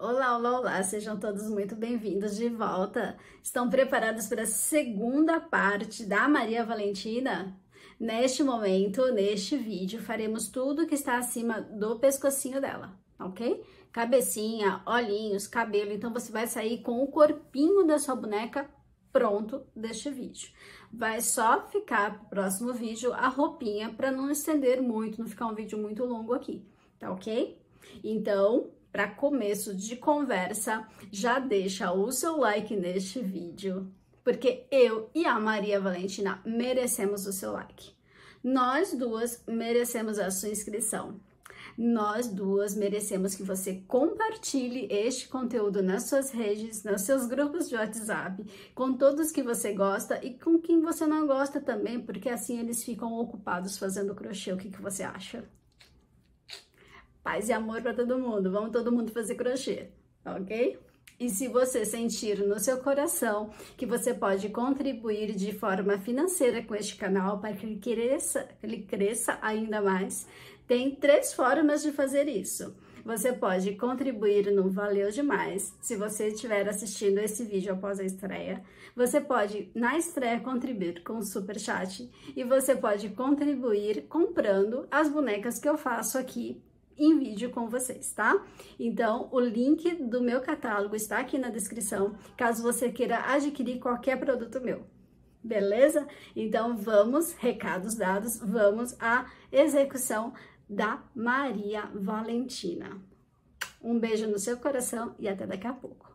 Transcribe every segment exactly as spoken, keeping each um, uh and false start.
Olá, olá, olá, sejam todos muito bem-vindos de volta. Estão preparados para a segunda parte da Maria Valentina? Neste momento, neste vídeo, faremos tudo que está acima do pescocinho dela, ok? Cabecinha, olhinhos, cabelo, então você vai sair com o corpinho da sua boneca pronto deste vídeo. Vai só ficar pro próximo vídeo a roupinha para não estender muito, não ficar um vídeo muito longo aqui, tá ok? Então, para começo de conversa, já deixa o seu like neste vídeo, porque eu e a Maria Valentina merecemos o seu like. Nós duas merecemos a sua inscrição. Nós duas merecemos que você compartilhe este conteúdo nas suas redes, nos seus grupos de WhatsApp, com todos que você gosta e com quem você não gosta também, porque assim eles ficam ocupados fazendo crochê. O que, que você acha? Paz e amor para todo mundo, vamos todo mundo fazer crochê, ok? E se você sentir no seu coração que você pode contribuir de forma financeira com este canal para que ele cresça, ele cresça ainda mais, tem três formas de fazer isso. Você pode contribuir no Valeu Demais, se você estiver assistindo esse vídeo após a estreia. Você pode, na estreia, contribuir com o Superchat. E você pode contribuir comprando as bonecas que eu faço aqui em vídeo com vocês, tá? Então, o link do meu catálogo está aqui na descrição, caso você queira adquirir qualquer produto meu. Beleza? Então, vamos, recados dados, vamos à execução da Maria Valentina. Um beijo no seu coração e até daqui a pouco.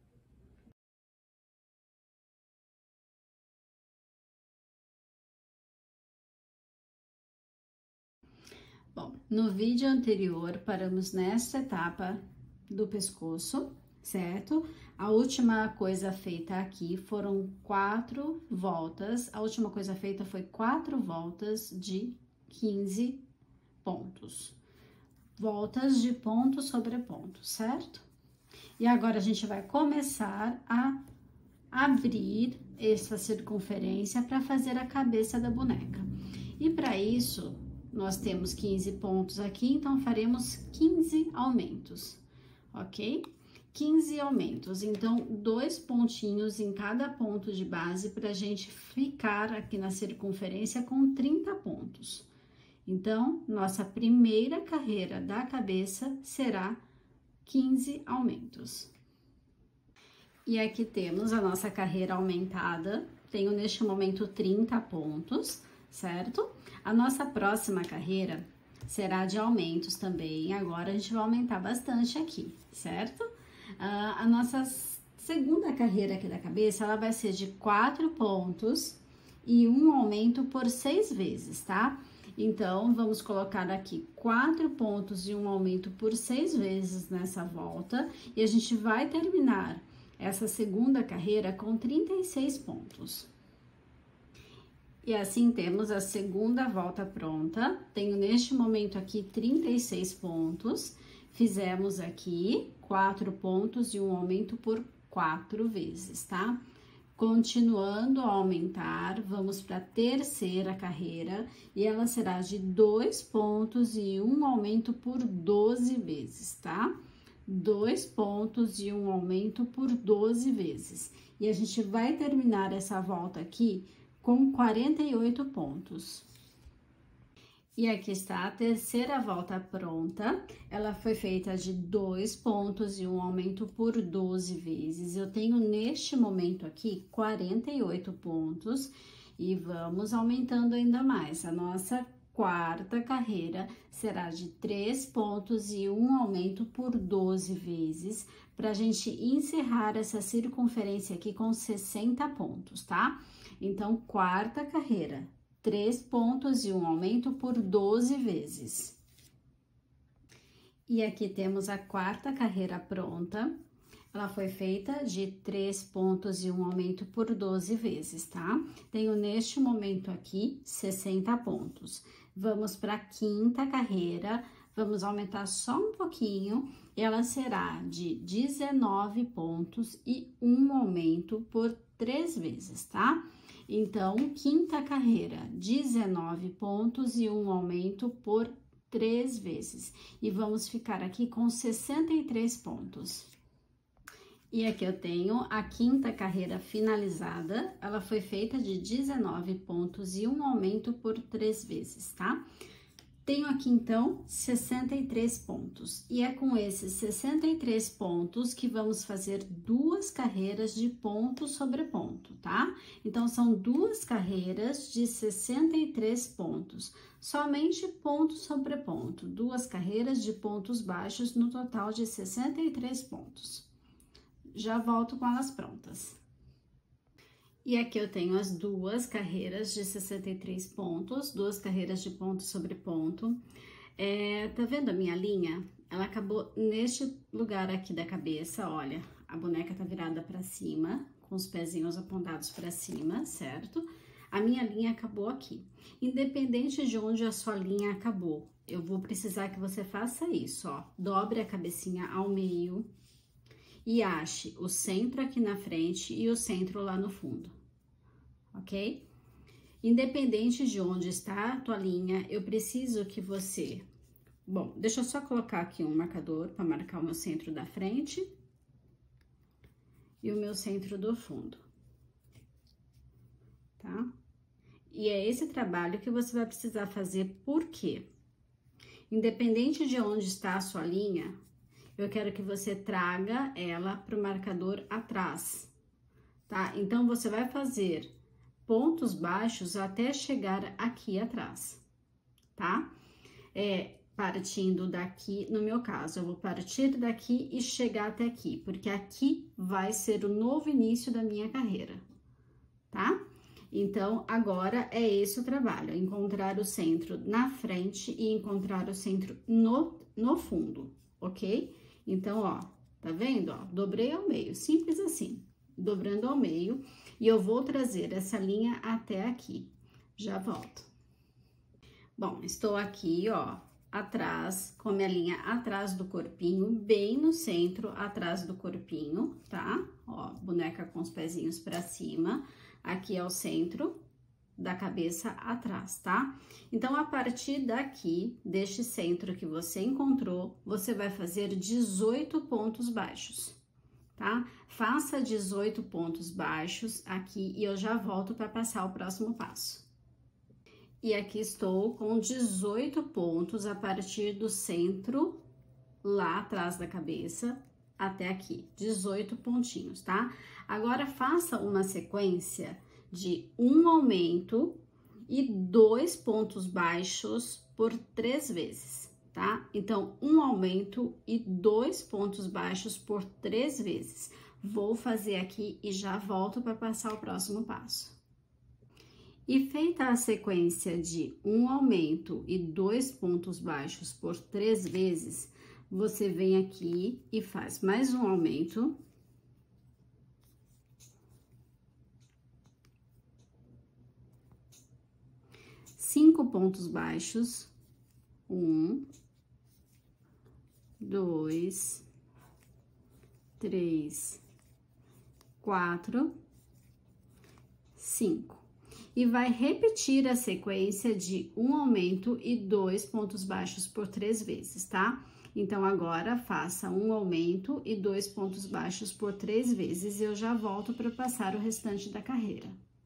Bom, no vídeo anterior paramos nesta etapa do pescoço, certo? A última coisa feita aqui foram quatro voltas, a última coisa feita foi quatro voltas de quinze pontos. Voltas de ponto sobre ponto, certo? E agora a gente vai começar a abrir essa circunferência para fazer a cabeça da boneca. E para isso, nós temos quinze pontos aqui, então faremos quinze aumentos, ok? quinze aumentos, então, dois pontinhos em cada ponto de base para a gente ficar aqui na circunferência com trinta pontos. Então, nossa primeira carreira da cabeça será quinze aumentos. E aqui temos a nossa carreira aumentada, tenho neste momento trinta pontos, certo? A nossa próxima carreira será de aumentos também, agora a gente vai aumentar bastante aqui, certo? Uh, a nossa segunda carreira aqui da cabeça, ela vai ser de quatro pontos e um aumento por seis vezes, tá? Então, vamos colocar aqui quatro pontos e um aumento por seis vezes nessa volta, e a gente vai terminar essa segunda carreira com trinta e seis pontos. E assim temos a segunda volta pronta. Tenho neste momento aqui trinta e seis pontos. Fizemos aqui quatro pontos e um aumento por quatro vezes, tá? Continuando a aumentar, vamos para a terceira carreira e ela será de dois pontos e um aumento por doze vezes, tá? Dois pontos e um aumento por doze vezes. E a gente vai terminar essa volta aqui com quarenta e oito pontos. E aqui está a terceira volta pronta. Ela foi feita de dois pontos e um aumento por doze vezes. Eu tenho neste momento aqui quarenta e oito pontos e vamos aumentando ainda mais. A nossa quarta carreira será de três pontos e um aumento por doze vezes, para a gente encerrar essa circunferência aqui com sessenta pontos, tá? Então, quarta carreira, três pontos e um aumento por doze vezes. E aqui temos a quarta carreira pronta. Ela foi feita de três pontos e um aumento por doze vezes, tá? Tenho neste momento aqui sessenta pontos. Vamos para a quinta carreira, vamos aumentar só um pouquinho. Ela será de dezenove pontos e um aumento por três vezes, tá? Então, quinta carreira, dezenove pontos e um aumento por três vezes. E vamos ficar aqui com sessenta e três pontos. E aqui eu tenho a quinta carreira finalizada, ela foi feita de dezenove pontos e um aumento por três vezes, tá? Tenho aqui, então, sessenta e três pontos. E é com esses sessenta e três pontos que vamos fazer duas carreiras de ponto sobre ponto, tá? Então, são duas carreiras de sessenta e três pontos. Somente ponto sobre ponto. Duas carreiras de pontos baixos no total de sessenta e três pontos. Já volto com elas prontas. E aqui eu tenho as duas carreiras de sessenta e três pontos, duas carreiras de ponto sobre ponto. É, tá vendo a minha linha? Ela acabou neste lugar aqui da cabeça, olha, a boneca tá virada para cima, com os pezinhos apontados para cima, certo? A minha linha acabou aqui. Independente de onde a sua linha acabou, eu vou precisar que você faça isso, ó. Dobre a cabecinha ao meio e ache o centro aqui na frente e o centro lá no fundo, ok? Independente de onde está a tua linha, eu preciso que você... Bom, deixa eu só colocar aqui um marcador para marcar o meu centro da frente e o meu centro do fundo, tá? E é esse trabalho que você vai precisar fazer, por quê? Independente de onde está a sua linha, eu quero que você traga ela para o marcador atrás, tá? Então, você vai fazer pontos baixos até chegar aqui atrás, tá? É, partindo daqui, no meu caso, eu vou partir daqui e chegar até aqui, porque aqui vai ser o novo início da minha carreira, tá? Então, agora é esse o trabalho, encontrar o centro na frente e encontrar o centro no, no fundo, ok? Então, ó, tá vendo, ó? Dobrei ao meio, simples assim, dobrando ao meio, e eu vou trazer essa linha até aqui. Já volto. Bom, estou aqui, ó, atrás, com a minha linha atrás do corpinho, bem no centro, atrás do corpinho, tá? Ó, boneca com os pezinhos pra cima, aqui é o centro da cabeça atrás, tá? Então, a partir daqui, deste centro que você encontrou, você vai fazer dezoito pontos baixos, tá? Faça dezoito pontos baixos aqui e eu já volto para passar o próximo passo. E aqui estou com dezoito pontos a partir do centro, lá atrás da cabeça, até aqui, dezoito pontinhos, tá? Agora, faça uma sequência de um aumento e dois pontos baixos por três vezes, tá? Então, um aumento e dois pontos baixos por três vezes. Vou fazer aqui e já volto para passar o próximo passo. E feita a sequência de um aumento e dois pontos baixos por três vezes, você vem aqui e faz mais um aumento. Cinco pontos baixos, um, dois, três, quatro, cinco. E vai repetir a sequência de um aumento e dois pontos baixos por três vezes, tá? Então, agora, faça um aumento e dois pontos baixos por três vezes e eu já volto para passar o restante da carreira.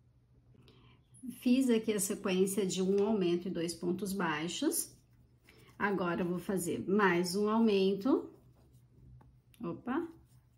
Fiz aqui a sequência de um aumento e dois pontos baixos. Agora, eu vou fazer mais um aumento. Opa!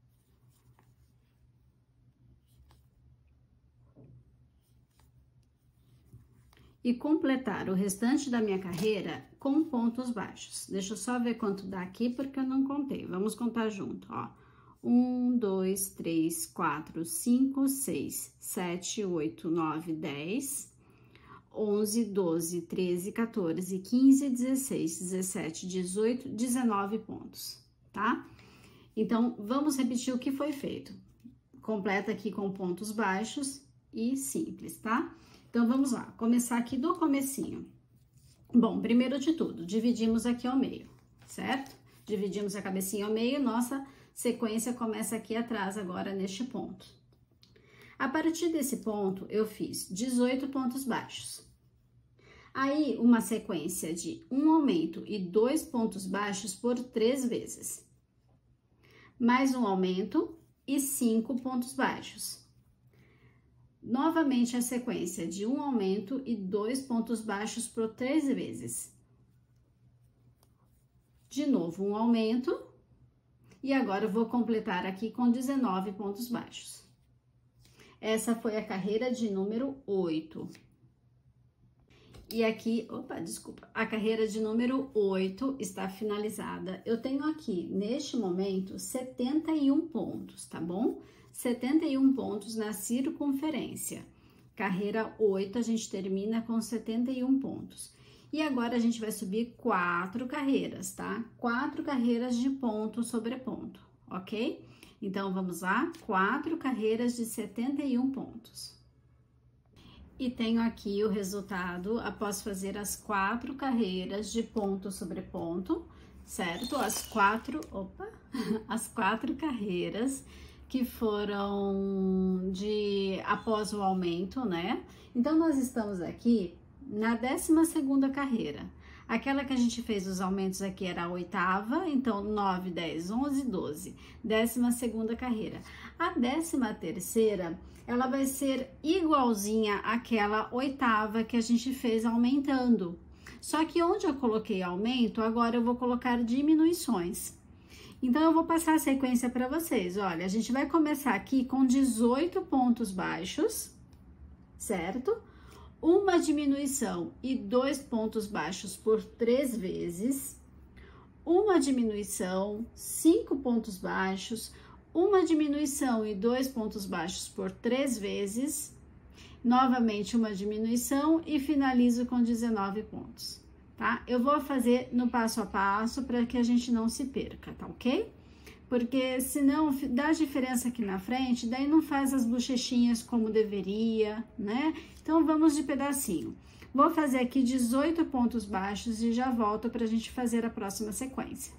E completar o restante da minha carreira com pontos baixos. Deixa eu só ver quanto dá aqui, porque eu não contei. Vamos contar junto, ó. Um, dois, três, quatro, cinco, seis, sete, oito, nove, dez, onze, doze, treze, quatorze, quinze, dezesseis, dezessete, dezoito, dezenove pontos, tá? Então, vamos repetir o que foi feito. Completa aqui com pontos baixos e simples, tá? Então, vamos lá, começar aqui do comecinho. Bom, primeiro de tudo, dividimos aqui ao meio, certo? Dividimos a cabecinha ao meio, nossa sequência começa aqui atrás agora neste ponto. A partir desse ponto, eu fiz dezoito pontos baixos. Aí, uma sequência de um aumento e dois pontos baixos por três vezes. Mais um aumento e cinco pontos baixos. Novamente, a sequência de um aumento e dois pontos baixos por três vezes. De novo, um aumento. E agora, eu vou completar aqui com dezenove pontos baixos. Essa foi a carreira de número oito. E aqui, opa, desculpa, a carreira de número oito está finalizada. Eu tenho aqui, neste momento, setenta e um pontos, tá bom? setenta e um pontos na circunferência. Carreira oito, a gente termina com setenta e um pontos. E agora, a gente vai subir quatro carreiras, tá? Quatro carreiras de ponto sobre ponto, ok? Então, vamos lá, quatro carreiras de setenta e um pontos. E tenho aqui o resultado após fazer as quatro carreiras de ponto sobre ponto, certo? As quatro, opa, as quatro carreiras que foram de após o aumento, né? Então, nós estamos aqui na décima segunda carreira. Aquela que a gente fez os aumentos aqui era a oitava, então nove, dez, onze, doze. Décima segunda carreira. A décima terceira, ela vai ser igualzinha àquela oitava que a gente fez aumentando. Só que onde eu coloquei aumento, agora eu vou colocar diminuições. Então, eu vou passar a sequência para vocês. Olha, a gente vai começar aqui com dezoito pontos baixos, certo? Uma diminuição e dois pontos baixos por três vezes, uma diminuição, cinco pontos baixos, uma diminuição e dois pontos baixos por três vezes, novamente uma diminuição e finalizo com dezenove pontos, tá? Eu vou fazer no passo a passo para que a gente não se perca, tá ok? Porque senão dá diferença aqui na frente, daí não faz as bochechinhas como deveria, né? Então, vamos de pedacinho. Vou fazer aqui dezoito pontos baixos e já volto para a gente fazer a próxima sequência.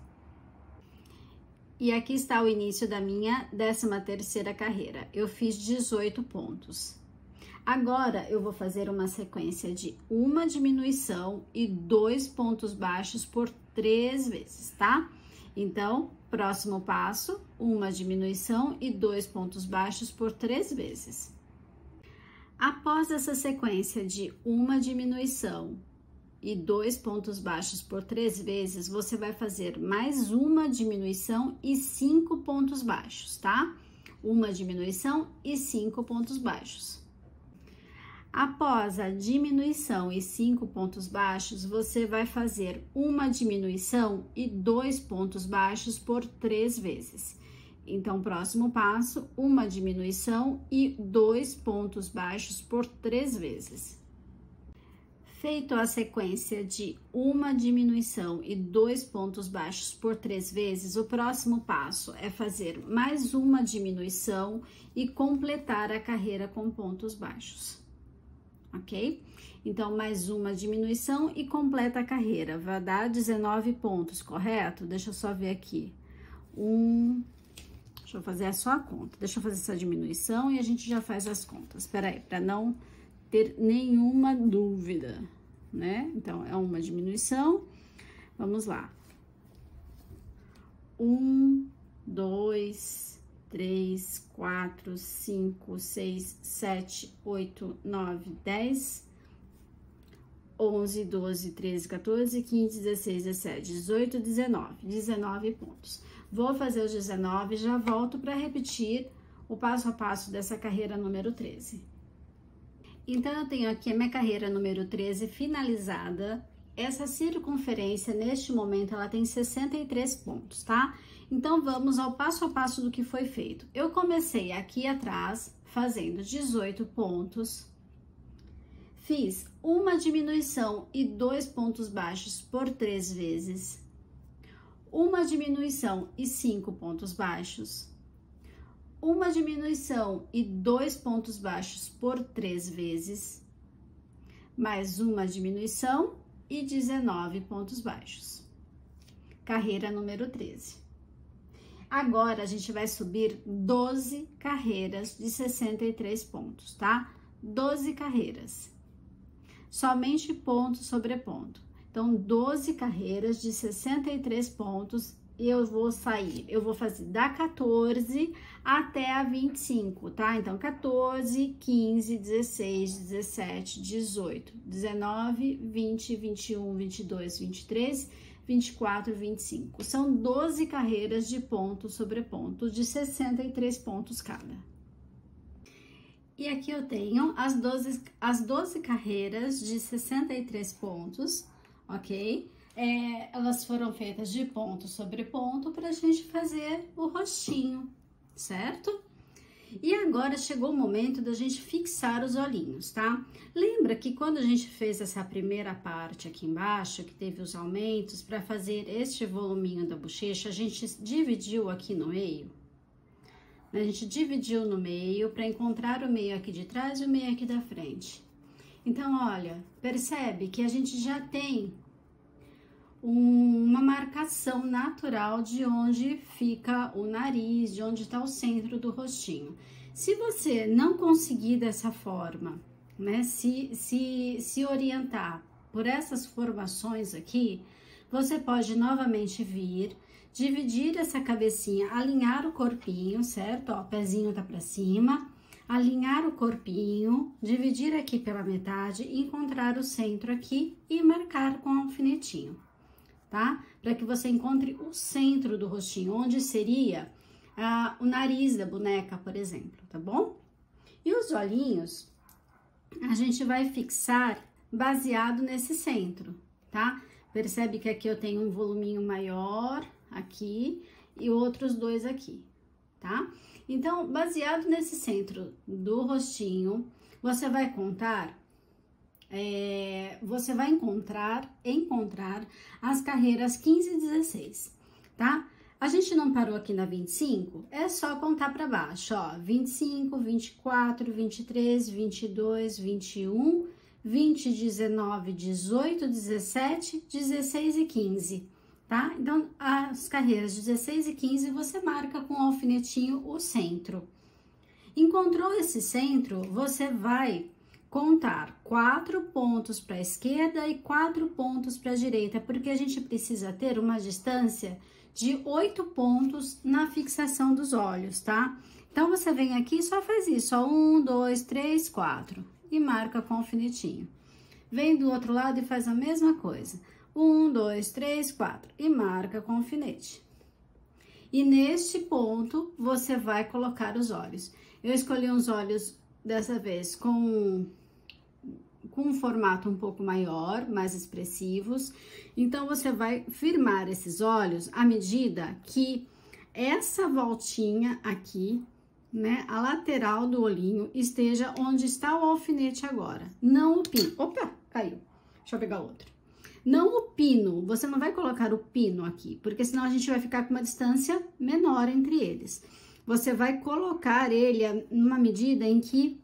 E aqui está o início da minha décima terceira carreira. Eu fiz dezoito pontos. Agora, eu vou fazer uma sequência de uma diminuição e dois pontos baixos por três vezes, tá? Então, próximo passo, uma diminuição e dois pontos baixos por três vezes. Após essa sequência de uma diminuição e dois pontos baixos por três vezes, você vai fazer mais uma diminuição e cinco pontos baixos, tá? Uma diminuição e cinco pontos baixos. Após a diminuição e cinco pontos baixos, você vai fazer uma diminuição e dois pontos baixos por três vezes. Então, próximo passo, uma diminuição e dois pontos baixos por três vezes. Feito a sequência de uma diminuição e dois pontos baixos por três vezes, o próximo passo é fazer mais uma diminuição e completar a carreira com pontos baixos. Ok? Então, mais uma diminuição e completa a carreira. Vai dar dezenove pontos, correto? Deixa eu só ver aqui. Um... Deixa eu fazer só a conta. Deixa eu fazer essa diminuição e a gente já faz as contas. Espera aí, para não ter nenhuma dúvida, né? Então, é uma diminuição. Vamos lá. Um, dois, três, quatro, cinco, seis, sete, oito, nove, dez, onze, doze, treze, quatorze, quinze, dezesseis, dezessete, dezoito, dezenove. dezenove pontos. Vou fazer os dezenove e já volto para repetir o passo a passo dessa carreira número treze. Então, eu tenho aqui a minha carreira número treze finalizada. Essa circunferência, neste momento, ela tem sessenta e três pontos, tá? Então, vamos ao passo a passo do que foi feito. Eu comecei aqui atrás, fazendo dezoito pontos. Fiz uma diminuição e dois pontos baixos por três vezes. Uma diminuição e cinco pontos baixos. Uma diminuição e dois pontos baixos por três vezes. Mais uma diminuição e dezenove pontos baixos. Carreira número treze. Agora, a gente vai subir doze carreiras de sessenta e três pontos, tá? doze carreiras. somente ponto sobre ponto. Então, doze carreiras de sessenta e três pontos, eu vou sair, eu vou fazer da quatorze até a vinte e cinco, tá? Então, quatorze, quinze, dezesseis, dezessete, dezoito, dezenove, vinte, vinte e um, vinte e dois, vinte e três, vinte e quatro, vinte e cinco. São doze carreiras de ponto sobre ponto, de sessenta e três pontos cada. E aqui eu tenho as doze, as doze carreiras de sessenta e três pontos, ok? É, elas foram feitas de ponto sobre ponto para a gente fazer o rostinho, certo? E agora chegou o momento da gente fixar os olhinhos, tá? Lembra que quando a gente fez essa primeira parte aqui embaixo, que teve os aumentos, para fazer este voluminho da bochecha, a gente dividiu aqui no meio? A gente dividiu no meio para encontrar o meio aqui de trás e o meio aqui da frente. Então, olha, percebe que a gente já tem uma marcação natural de onde fica o nariz, de onde está o centro do rostinho. Se você não conseguir dessa forma, né, se, se, se orientar por essas formações aqui, você pode novamente vir, dividir essa cabecinha, alinhar o corpinho, certo? Ó, o pezinho tá para cima, alinhar o corpinho, dividir aqui pela metade, encontrar o centro aqui e marcar com alfinetinho, tá? Para que você encontre o centro do rostinho, onde seria ah, o nariz da boneca, por exemplo, tá bom? E os olhinhos, a gente vai fixar baseado nesse centro, tá? Percebe que aqui eu tenho um voluminho maior aqui e outros dois aqui, tá? Então, baseado nesse centro do rostinho, você vai contar, é, você vai encontrar, encontrar as carreiras quinze e dezesseis, tá? A gente não parou aqui na vinte e cinco, é só contar para baixo, ó, vinte e cinco, vinte e quatro, vinte e três, vinte e dois, vinte e um, vinte, dezenove, dezoito, dezessete, dezesseis e quinze, tá? Então, as carreiras dezesseis e quinze, você marca com o alfinetinho o centro. Encontrou esse centro, você vai contar quatro pontos para a esquerda e quatro pontos para a direita, porque a gente precisa ter uma distância de oito pontos na fixação dos olhos, tá? Então, você vem aqui e só faz isso, ó, um, dois, três, quatro, e marca com o alfinetinho. Vem do outro lado e faz a mesma coisa. Um, dois, três, quatro. E marca com alfinete. E neste ponto, você vai colocar os olhos. Eu escolhi uns olhos, dessa vez, com, com um formato um pouco maior, mais expressivos. Então, você vai firmar esses olhos à medida que essa voltinha aqui, né, a lateral do olhinho, esteja onde está o alfinete agora. Não o pino. Opa, caiu. Deixa eu pegar outro. Não o pino, você não vai colocar o pino aqui, porque senão a gente vai ficar com uma distância menor entre eles. Você vai colocar ele numa medida em que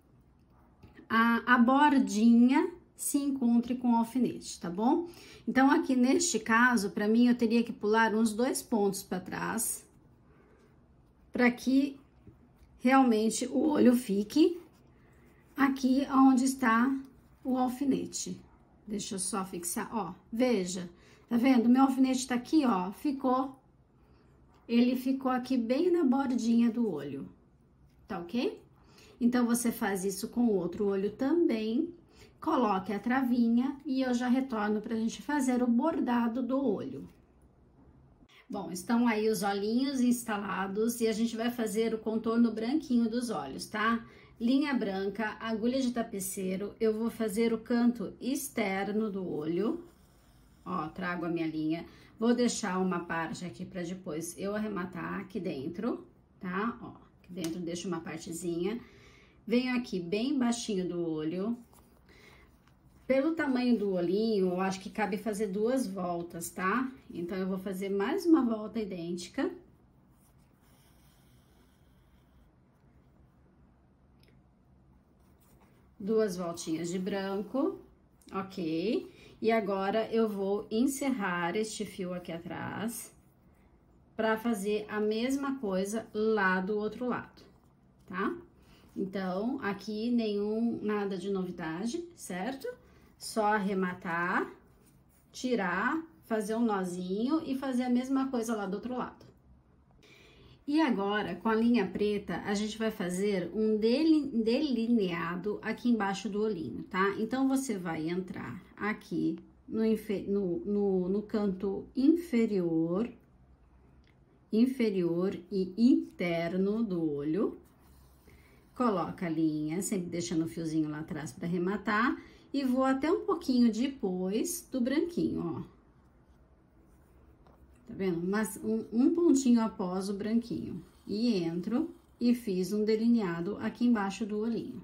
a, a bordinha se encontre com o alfinete, tá bom? Então, aqui neste caso, para mim, eu teria que pular uns dois pontos para trás, para que realmente o olho fique aqui onde está o alfinete. Deixa eu só fixar, ó, veja, tá vendo? Meu alfinete tá aqui, ó, ficou, ele ficou aqui bem na bordinha do olho, tá ok? Então, você faz isso com o outro olho também, coloque a travinha e eu já retorno pra gente fazer o bordado do olho. Bom, estão aí os olhinhos instalados e a gente vai fazer o contorno branquinho dos olhos, tá? Linha branca, agulha de tapeceiro, eu vou fazer o canto externo do olho, ó, trago a minha linha, vou deixar uma parte aqui para depois eu arrematar aqui dentro, tá? Ó, aqui dentro deixo uma partezinha, venho aqui bem baixinho do olho, pelo tamanho do olhinho, eu acho que cabe fazer duas voltas, tá? Então, eu vou fazer mais uma volta idêntica. Duas voltinhas de branco, ok? E agora, eu vou encerrar este fio aqui atrás para fazer a mesma coisa lá do outro lado, tá? Então, aqui nenhum, nada de novidade, certo? Só arrematar, tirar, fazer um nozinho e fazer a mesma coisa lá do outro lado. E agora, com a linha preta, a gente vai fazer um delineado aqui embaixo do olhinho, tá? Então, você vai entrar aqui no, no, no, no canto inferior, inferior e interno do olho. Coloca a linha, sempre deixando o fiozinho lá atrás para arrematar. E vou até um pouquinho depois do branquinho, ó. Tá vendo? Mas um, um pontinho após o branquinho. E entro e fiz um delineado aqui embaixo do olhinho.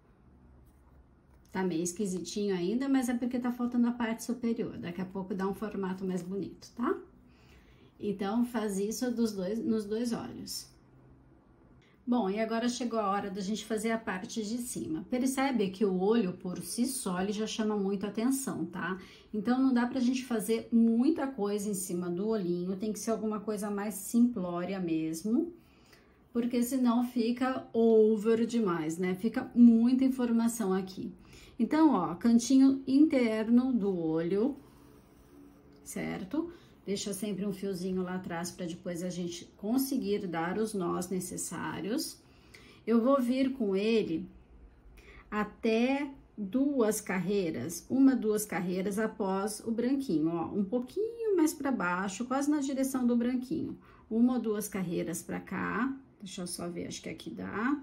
Tá meio esquisitinho ainda, mas é porque tá faltando a parte superior. Daqui a pouco dá um formato mais bonito, tá? Então, faz isso dos dois, nos dois olhos. Bom, e agora chegou a hora da gente fazer a parte de cima. Percebe que o olho por si só, ele já chama muito atenção, tá? Então, não dá pra gente fazer muita coisa em cima do olhinho, tem que ser alguma coisa mais simplória mesmo, porque senão fica over demais, né? Fica muita informação aqui. Então, ó, cantinho interno do olho, certo? Deixa sempre um fiozinho lá atrás para depois a gente conseguir dar os nós necessários. Eu vou vir com ele até duas carreiras, uma, duas carreiras após o branquinho, ó, um pouquinho mais para baixo, quase na direção do branquinho. Uma ou duas carreiras para cá, deixa eu só ver, acho que aqui dá.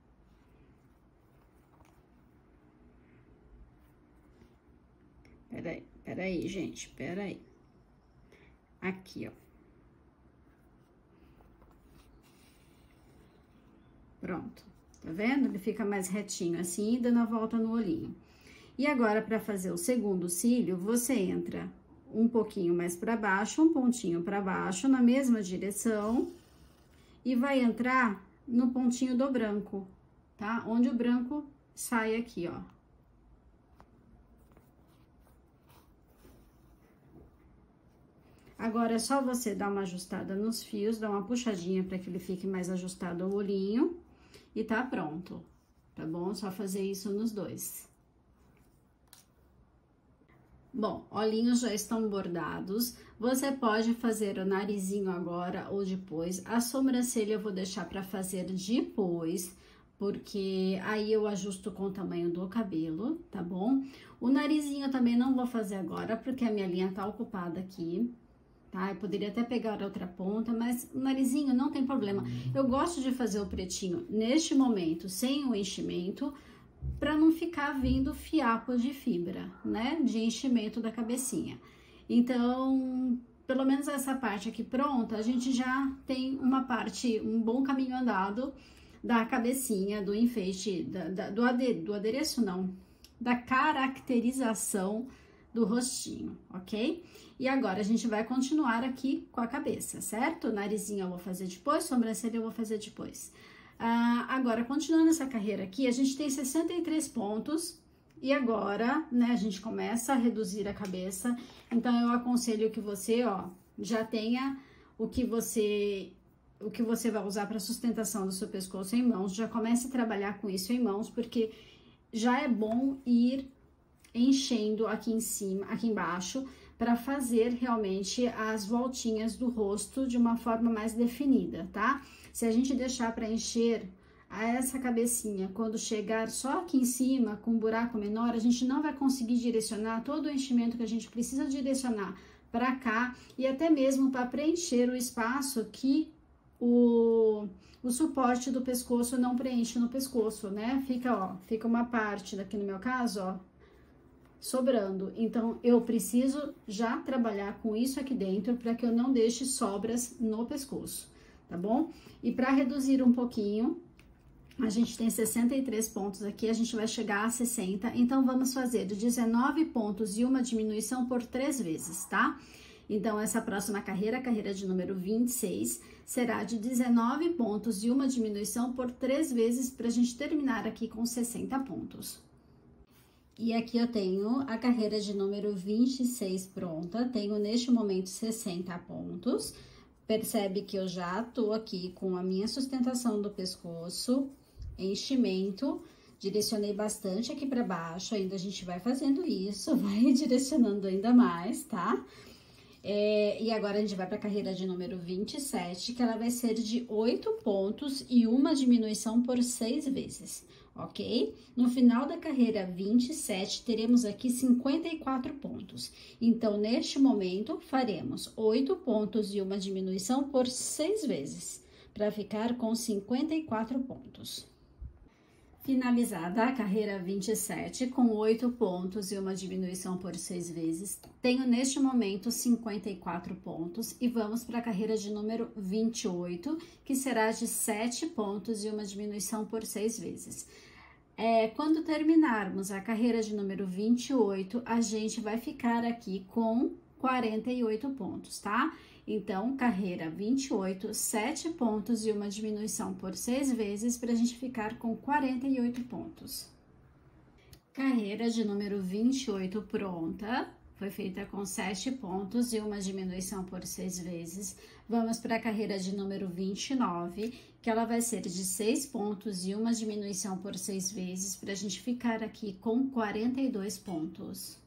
Peraí, peraí, gente, peraí. Aqui, ó. Pronto, tá vendo? Ele fica mais retinho assim, dando a volta no olhinho. E agora, para fazer o segundo cílio, você entra um pouquinho mais para baixo, um pontinho para baixo, na mesma direção, e vai entrar no pontinho do branco, tá? Onde o branco sai aqui, ó. Agora, é só você dar uma ajustada nos fios, dar uma puxadinha para que ele fique mais ajustado ao olhinho e tá pronto, tá bom? Só fazer isso nos dois. Bom, olhinhos já estão bordados, você pode fazer o narizinho agora ou depois. A sobrancelha eu vou deixar para fazer depois, porque aí eu ajusto com o tamanho do cabelo, tá bom? O narizinho eu também não vou fazer agora, porque a minha linha tá ocupada aqui. Tá? Eu poderia até pegar a outra ponta, mas o narizinho não tem problema. Eu gosto de fazer o pretinho neste momento, sem o enchimento, para não ficar vindo fiapo de fibra, né? De enchimento da cabecinha. Então, pelo menos essa parte aqui pronta, a gente já tem uma parte, um bom caminho andado da cabecinha, do enfeite, da, da, do, ade, do adereço não, da caracterização do rostinho, ok? E agora, a gente vai continuar aqui com a cabeça, certo? Narizinho eu vou fazer depois, sobrancelha eu vou fazer depois. Ah, agora, continuando essa carreira aqui, a gente tem sessenta e três pontos. E agora, né, a gente começa a reduzir a cabeça. Então, eu aconselho que você, ó, já tenha o que você... o que você vai usar para sustentação do seu pescoço em mãos. Já comece a trabalhar com isso em mãos, porque já é bom ir enchendo aqui em cima, aqui embaixo, para fazer realmente as voltinhas do rosto de uma forma mais definida, tá? Se a gente deixar para encher essa cabecinha, quando chegar só aqui em cima, com um buraco menor, a gente não vai conseguir direcionar todo o enchimento que a gente precisa direcionar para cá, e até mesmo para preencher o espaço que o, o suporte do pescoço não preenche no pescoço, né? Fica, ó, fica uma parte daqui no meu caso, ó, sobrando. Então, eu preciso já trabalhar com isso aqui dentro para que eu não deixe sobras no pescoço, tá bom? E para reduzir um pouquinho, a gente tem sessenta e três pontos aqui, a gente vai chegar a sessenta, então vamos fazer de dezenove pontos e uma diminuição por três vezes, tá? Então, essa próxima carreira, a carreira de número vinte e seis, será de dezenove pontos e uma diminuição por três vezes para a gente terminar aqui com sessenta pontos. E aqui eu tenho a carreira de número vinte e seis pronta, tenho neste momento sessenta pontos. Percebe que eu já tô aqui com a minha sustentação do pescoço, enchimento Direcionei bastante aqui pra baixo, ainda a gente vai fazendo isso, vai direcionando ainda mais, tá? É, e agora a gente vai pra carreira de número vinte e sete, que ela vai ser de oito pontos e uma diminuição por seis vezes, ok? No final da carreira vinte e sete, teremos aqui cinquenta e quatro pontos. Então, neste momento, faremos oito pontos e uma diminuição por seis vezes, para ficar com cinquenta e quatro pontos. Finalizada a carreira vinte e sete, com oito pontos e uma diminuição por seis vezes, tenho neste momento cinquenta e quatro pontos e vamos para a carreira de número vinte e oito, que será de sete pontos e uma diminuição por seis vezes. É, quando terminarmos a carreira de número vinte e oito, a gente vai ficar aqui com quarenta e oito pontos, tá? Então, carreira vinte e oito, sete pontos e uma diminuição por seis vezes para a gente ficar com quarenta e oito pontos. Carreira de número vinte e oito pronta, foi feita com sete pontos e uma diminuição por seis vezes. Vamos para a carreira de número vinte e nove, que ela vai ser de seis pontos e uma diminuição por seis vezes para a gente ficar aqui com quarenta e dois pontos.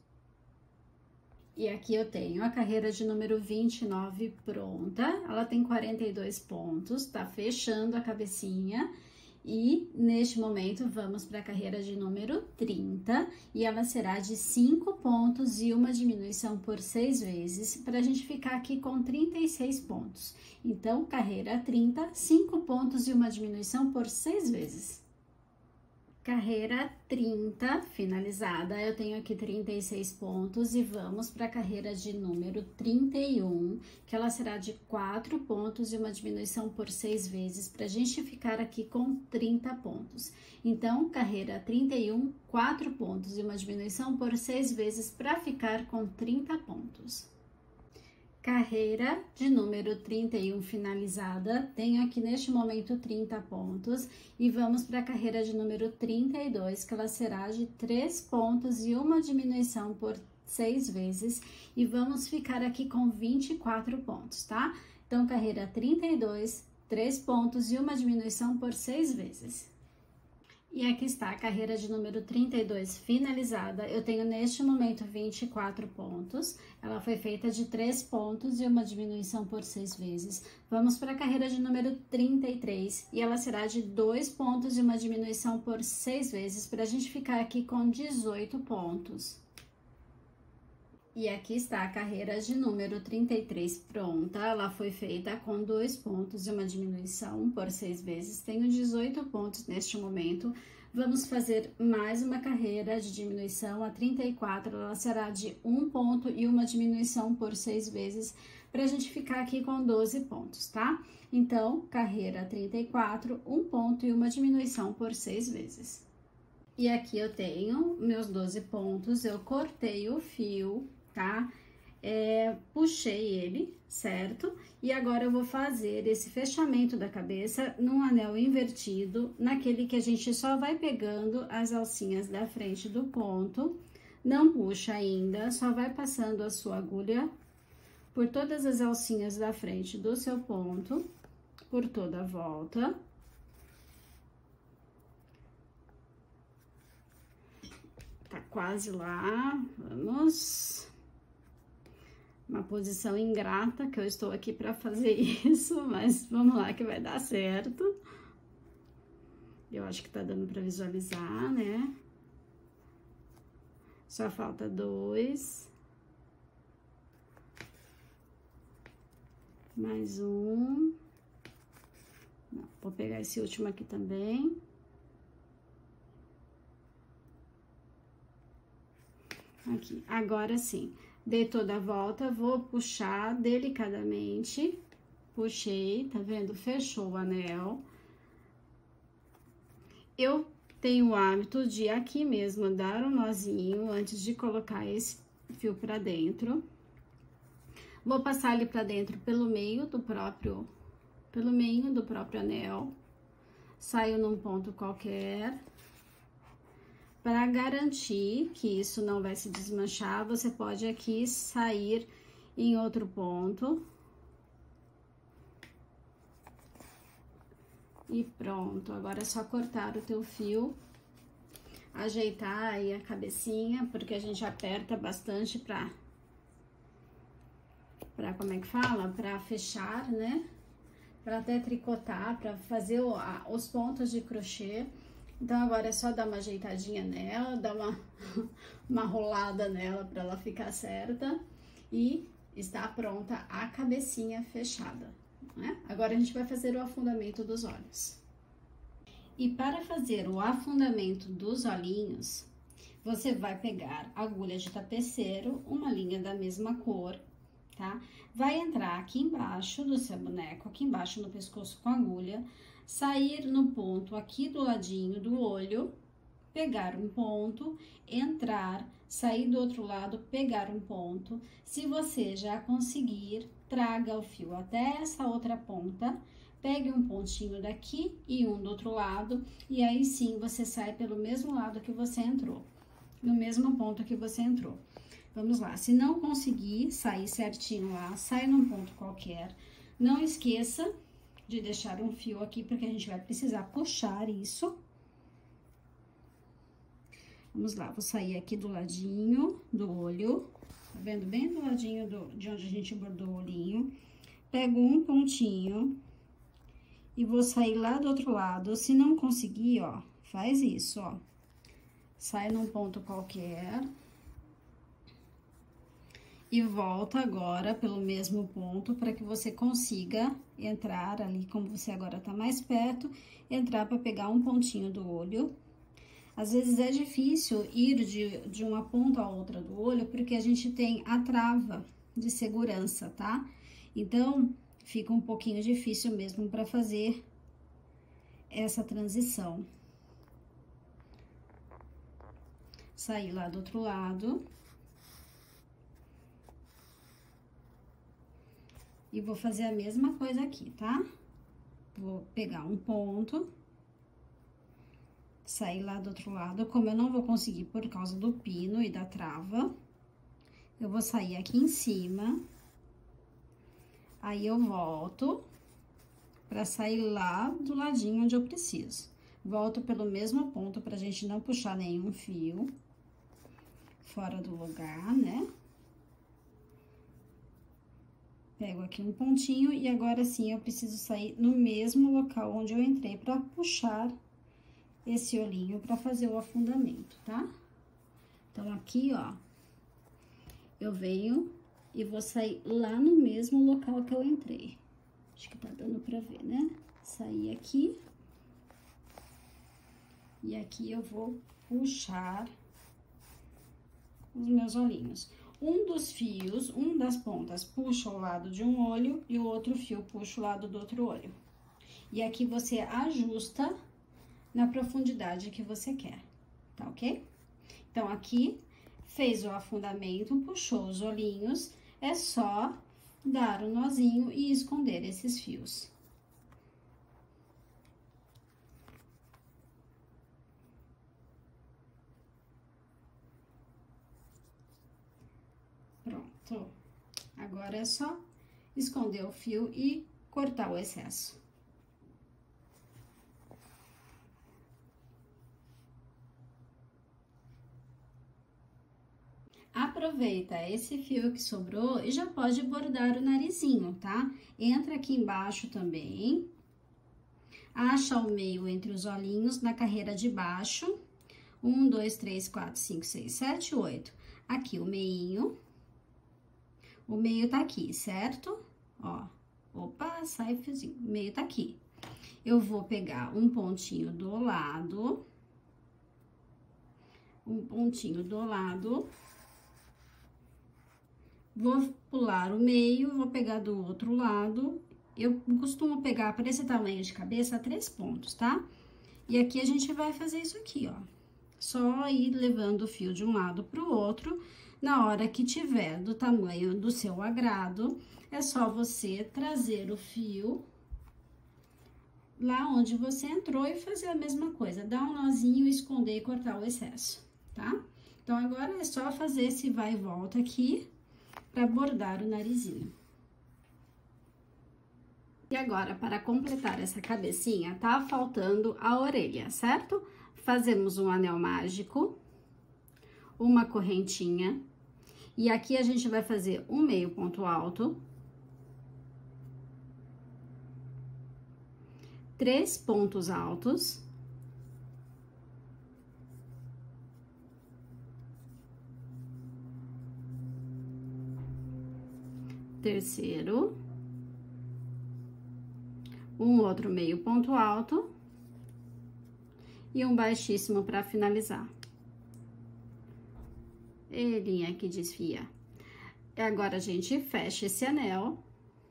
E aqui eu tenho a carreira de número vinte e nove pronta, ela tem quarenta e dois pontos, tá fechando a cabecinha. E neste momento vamos para a carreira de número trinta e ela será de cinco pontos e uma diminuição por seis vezes, para a gente ficar aqui com trinta e seis pontos. Então, carreira trinta, cinco pontos e uma diminuição por seis vezes. Carreira trinta, finalizada, eu tenho aqui trinta e seis pontos e vamos para a carreira de número trinta e um, que ela será de quatro pontos e uma diminuição por seis vezes, para a gente ficar aqui com trinta pontos. Então, carreira trinta e um, quatro pontos e uma diminuição por seis vezes, para ficar com trinta pontos. Carreira de número trinta e um finalizada, tenho aqui neste momento trinta pontos e vamos para a carreira de número trinta e dois, que ela será de três pontos e uma diminuição por seis vezes e vamos ficar aqui com vinte e quatro pontos, tá? Então, carreira trinta e dois, três pontos e uma diminuição por seis vezes. E aqui está a carreira de número trinta e dois finalizada, eu tenho neste momento vinte e quatro pontos, ela foi feita de três pontos e uma diminuição por seis vezes. Vamos para a carreira de número trinta e três e ela será de dois pontos e uma diminuição por seis vezes, para a gente ficar aqui com dezoito pontos. E aqui está a carreira de número trinta e três pronta, ela foi feita com dois pontos e uma diminuição por seis vezes, tenho dezoito pontos neste momento. Vamos fazer mais uma carreira de diminuição, a trinta e quatro, ela será de um ponto e uma diminuição por seis vezes, para a gente ficar aqui com doze pontos, tá? Então, carreira trinta e quatro, um ponto e uma diminuição por seis vezes. E aqui eu tenho meus doze pontos, eu cortei o fio, tá? É, puxei ele, certo? E agora eu vou fazer esse fechamento da cabeça num anel invertido, naquele que a gente só vai pegando as alcinhas da frente do ponto. Não puxa ainda, só vai passando a sua agulha por todas as alcinhas da frente do seu ponto, por toda a volta. Tá quase lá, vamos. Uma posição ingrata, que eu estou aqui para fazer isso, mas vamos lá que vai dar certo. Eu acho que tá dando para visualizar, né? Só falta dois. Mais um. Não, vou pegar esse último aqui também. Aqui, agora sim. Dei toda a volta, vou puxar delicadamente, puxei, tá vendo? Fechou o anel. Eu tenho o hábito de aqui mesmo dar um nozinho antes de colocar esse fio pra dentro. Vou passar ele pra dentro pelo meio do próprio, pelo meio do próprio anel. Saio num ponto qualquer. Para garantir que isso não vai se desmanchar, você pode aqui sair em outro ponto. E pronto, agora é só cortar o teu fio ajeitar aí a cabecinha, porque a gente aperta bastante pra, pra como é que fala? Pra fechar, né? Pra até tricotar, pra fazer o, a, os pontos de crochê. Então, agora é só dar uma ajeitadinha nela, dar uma, uma rolada nela pra ela ficar certa. E está pronta a cabecinha fechada, né? Agora, a gente vai fazer o afundamento dos olhos. E para fazer o afundamento dos olhinhos, você vai pegar agulha de tapeceiro, uma linha da mesma cor, tá? Vai entrar aqui embaixo do seu boneco, aqui embaixo no pescoço com a agulha, sair no ponto aqui do ladinho do olho, pegar um ponto, entrar, sair do outro lado, pegar um ponto. Se você já conseguir, traga o fio até essa outra ponta, pegue um pontinho daqui e um do outro lado, e aí sim você sai pelo mesmo lado que você entrou, no mesmo ponto que você entrou. Vamos lá, se não conseguir sair certinho lá, sai num ponto qualquer. Não esqueça de deixar um fio aqui, porque a gente vai precisar puxar isso. Vamos lá, vou sair aqui do ladinho do olho, tá vendo? Bem do ladinho do, de onde a gente bordou o olhinho. Pego um pontinho e vou sair lá do outro lado. Se não conseguir, ó, faz isso, ó. Sai num ponto qualquer. E volta agora pelo mesmo ponto para que você consiga entrar ali, como você agora tá mais perto, entrar para pegar um pontinho do olho. Às vezes é difícil ir de, de uma ponta a outra do olho, porque a gente tem a trava de segurança, tá? Então, fica um pouquinho difícil mesmo para fazer essa transição. Sair lá do outro lado. E vou fazer a mesma coisa aqui, tá? Vou pegar um ponto, sair lá do outro lado. Como eu não vou conseguir por causa do pino e da trava, eu vou sair aqui em cima. Aí, eu volto pra sair lá do ladinho onde eu preciso. Volto pelo mesmo ponto pra gente não puxar nenhum fio fora do lugar, né? Pego aqui um pontinho e agora sim eu preciso sair no mesmo local onde eu entrei pra puxar esse olhinho pra fazer o afundamento, tá? Então, aqui, ó, eu venho e vou sair lá no mesmo local que eu entrei. Acho que tá dando pra ver, né? Sair aqui. E aqui eu vou puxar os meus olhinhos. Um dos fios, um das pontas puxa o lado de um olho e o outro fio puxa o lado do outro olho. E aqui você ajusta na profundidade que você quer, tá ok? Então, aqui, fez o afundamento, puxou os olhinhos, é só dar um nozinho e esconder esses fios. Pronto. Agora é só esconder o fio e cortar o excesso. Aproveita esse fio que sobrou e já pode bordar o narizinho, tá? Entra aqui embaixo também. Acha o meio entre os olhinhos na carreira de baixo. Um, dois, três, quatro, cinco, seis, sete, oito. Aqui o meinho. O meio tá aqui, certo? Ó, opa, sai fiozinho. O meio tá aqui. Eu vou pegar um pontinho do lado. Um pontinho do lado. Vou pular o meio, vou pegar do outro lado. Eu costumo pegar para esse tamanho de cabeça três pontos, tá? E aqui a gente vai fazer isso aqui, ó. Só ir levando o fio de um lado pro outro. Na hora que tiver do tamanho do seu agrado, é só você trazer o fio lá onde você entrou e fazer a mesma coisa. Dar um nozinho, esconder e cortar o excesso, tá? Então, agora é só fazer esse vai e volta aqui para bordar o narizinho. E agora, para completar essa cabecinha, tá faltando a orelha, certo? fazemos um anel mágico, uma correntinha, e aqui a gente vai fazer um meio ponto alto, três pontos altos, terceiro, um outro meio ponto alto e um baixíssimo para finalizar. E linha que desvia. E agora a gente fecha esse anel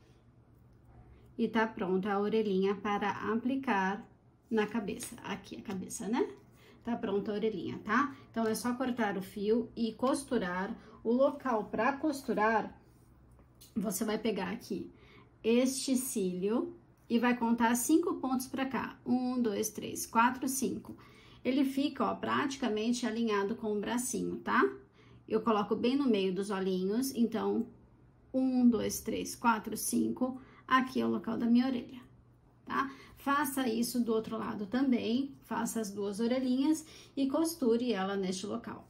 e tá pronta a orelhinha para aplicar na cabeça. Aqui a cabeça, né? Tá pronta a orelhinha, tá? Então é só cortar o fio e costurar. O local para costurar, você vai pegar aqui este cílio e vai contar cinco pontos para cá. Um, dois, três, quatro, cinco. Ele fica, ó, praticamente alinhado com o bracinho, tá? Eu coloco bem no meio dos olhinhos, então, um, dois, três, quatro, cinco, aqui é o local da minha orelha, tá? Faça isso do outro lado também, faça as duas orelhinhas e costure ela neste local.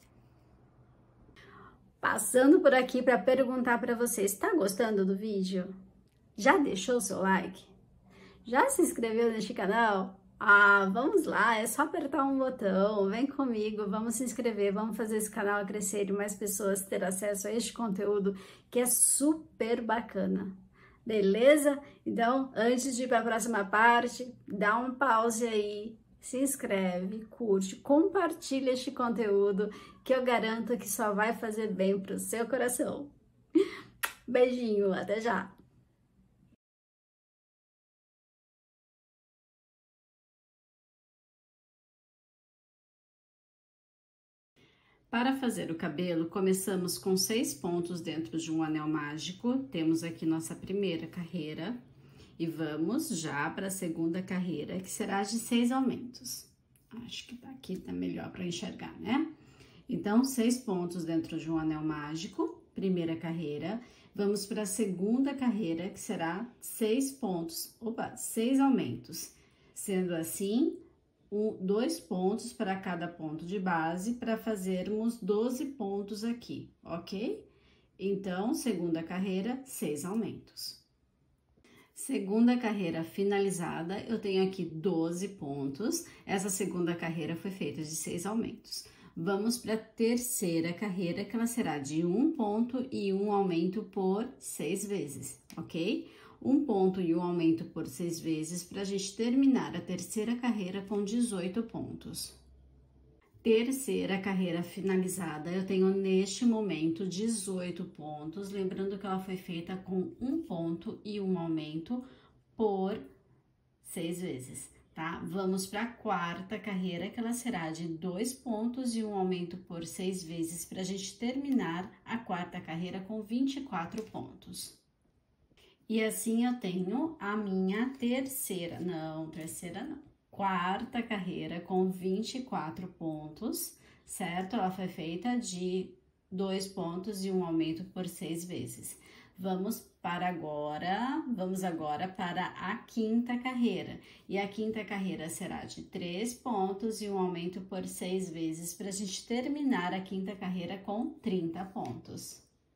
Passando por aqui para perguntar para vocês, tá gostando do vídeo? Já deixou o seu like? Já se inscreveu neste canal? Ah, vamos lá, é só apertar um botão, vem comigo, vamos se inscrever, vamos fazer esse canal crescer e mais pessoas ter acesso a este conteúdo que é super bacana, beleza? Então, antes de ir para a próxima parte, dá um pause aí, se inscreve, curte, compartilha este conteúdo que eu garanto que só vai fazer bem para o seu coração. Beijinho, até já! Para fazer o cabelo, começamos com seis pontos dentro de um anel mágico. Temos aqui nossa primeira carreira e vamos já para a segunda carreira, que será de seis aumentos. Acho que aqui tá melhor para enxergar, né? Então, seis pontos dentro de um anel mágico, primeira carreira. Vamos para a segunda carreira, que será seis pontos, opa, seis aumentos. Sendo assim, Um, dois pontos para cada ponto de base, para fazermos doze pontos aqui, ok? Então, segunda carreira, seis aumentos. Segunda carreira finalizada, eu tenho aqui doze pontos. Essa segunda carreira foi feita de seis aumentos. Vamos para a terceira carreira, que ela será de um ponto e um aumento por seis vezes, ok? Um ponto e um aumento por seis vezes para a gente terminar a terceira carreira com dezoito pontos. Terceira carreira finalizada, eu tenho neste momento dezoito pontos, lembrando que ela foi feita com um ponto e um aumento por seis vezes, tá? Vamos para a quarta carreira, que ela será de dois pontos e um aumento por seis vezes para a gente terminar a quarta carreira com vinte e quatro pontos. E assim eu tenho a minha terceira, não, terceira não, quarta carreira com vinte e quatro pontos, certo? Ela foi feita de dois pontos e um aumento por seis vezes. Vamos para agora, vamos agora para a quinta carreira. E a quinta carreira será de três pontos e um aumento por seis vezes para a gente terminar a quinta carreira com trinta pontos.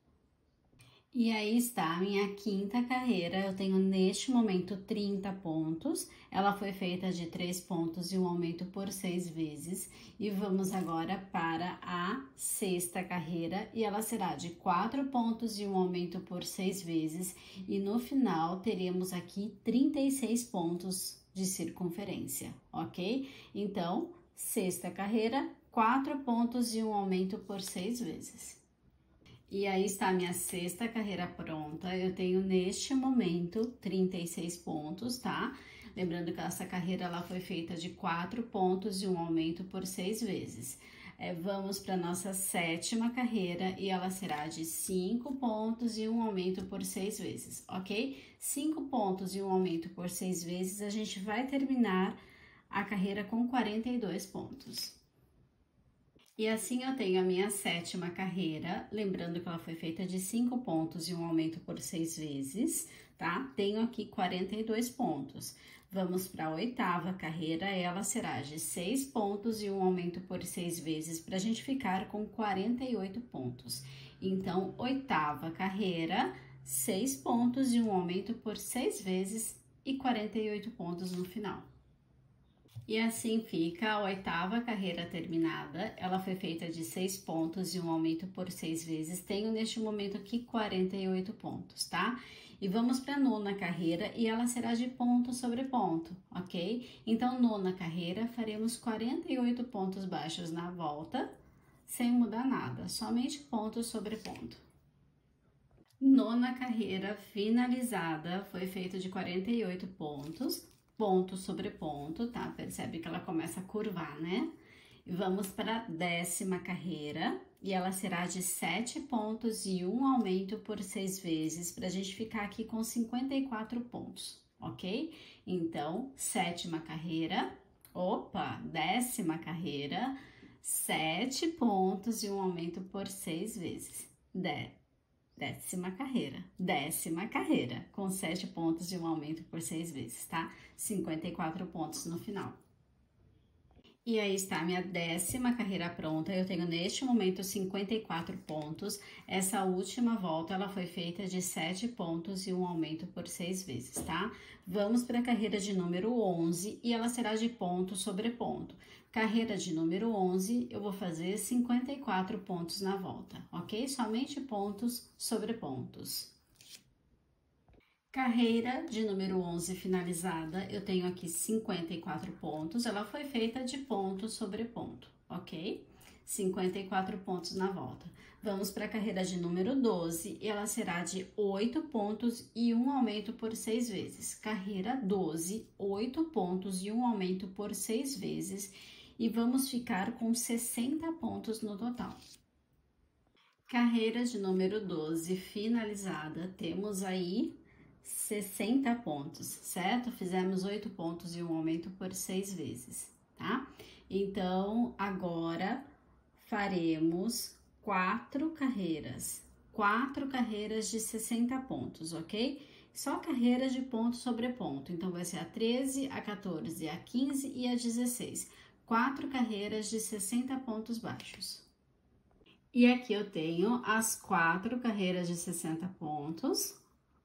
E aí está a minha quinta carreira, eu tenho neste momento trinta pontos, ela foi feita de três pontos e um aumento por seis vezes. E vamos agora para a sexta carreira, e ela será de quatro pontos e um aumento por seis vezes. E no final, teremos aqui trinta e seis pontos de circunferência, ok? Então, sexta carreira, quatro pontos e um aumento por seis vezes. E aí está a minha sexta carreira pronta, eu tenho neste momento trinta e seis pontos, tá? Lembrando que essa carreira ela foi feita de quatro pontos e um aumento por seis vezes. É, vamos para nossa sétima carreira e ela será de cinco pontos e um aumento por seis vezes, ok? cinco pontos e um aumento por seis vezes, a gente vai terminar a carreira com quarenta e dois pontos. E assim eu tenho a minha sétima carreira, lembrando que ela foi feita de cinco pontos e um aumento por seis vezes, tá? Tenho aqui quarenta e dois pontos. Vamos para a oitava carreira, ela será de seis pontos e um aumento por seis vezes, para a gente ficar com quarenta e oito pontos. Então, oitava carreira, seis pontos e um aumento por seis vezes e quarenta e oito pontos no final. E assim fica a oitava carreira terminada. Ela foi feita de seis pontos e um aumento por seis vezes. Tenho neste momento aqui quarenta e oito pontos, tá? E vamos para a nona carreira e ela será de ponto sobre ponto, ok? Então, nona carreira, faremos quarenta e oito pontos baixos na volta, sem mudar nada, somente ponto sobre ponto. Nona carreira finalizada, foi feita de quarenta e oito pontos. Ponto sobre ponto, tá? Percebe que ela começa a curvar, né? E vamos para a décima carreira, e ela será de sete pontos e um aumento por seis vezes, para a gente ficar aqui com cinquenta e quatro pontos, ok? Então, sétima carreira, opa, décima carreira, sete pontos e um aumento por seis vezes. Dez. Décima carreira, décima carreira, com sete pontos e um aumento por seis vezes, tá? cinquenta e quatro pontos no final. E aí está a minha décima carreira pronta, eu tenho neste momento cinquenta e quatro pontos. Essa última volta, ela foi feita de sete pontos e um aumento por seis vezes, tá? Vamos para a carreira de número onze e ela será de ponto sobre ponto. Carreira de número onze, eu vou fazer cinquenta e quatro pontos na volta, ok? Somente pontos sobre pontos. Carreira de número onze finalizada, eu tenho aqui cinquenta e quatro pontos, ela foi feita de ponto sobre ponto, ok? cinquenta e quatro pontos na volta. Vamos para a carreira de número doze, e ela será de oito pontos e um aumento por seis vezes. Carreira doze, oito pontos e um aumento por seis vezes, e vamos ficar com sessenta pontos no total. Carreira de número doze finalizada, temos aí sessenta pontos, certo? Fizemos oito pontos e um aumento por seis vezes, tá? Então, agora faremos quatro carreiras, quatro carreiras de sessenta pontos, ok? Só carreiras de ponto sobre ponto, então vai ser a treze, a quatorze, a quinze e a dezesseis. Quatro carreiras de sessenta pontos baixos. E aqui eu tenho as quatro carreiras de sessenta pontos.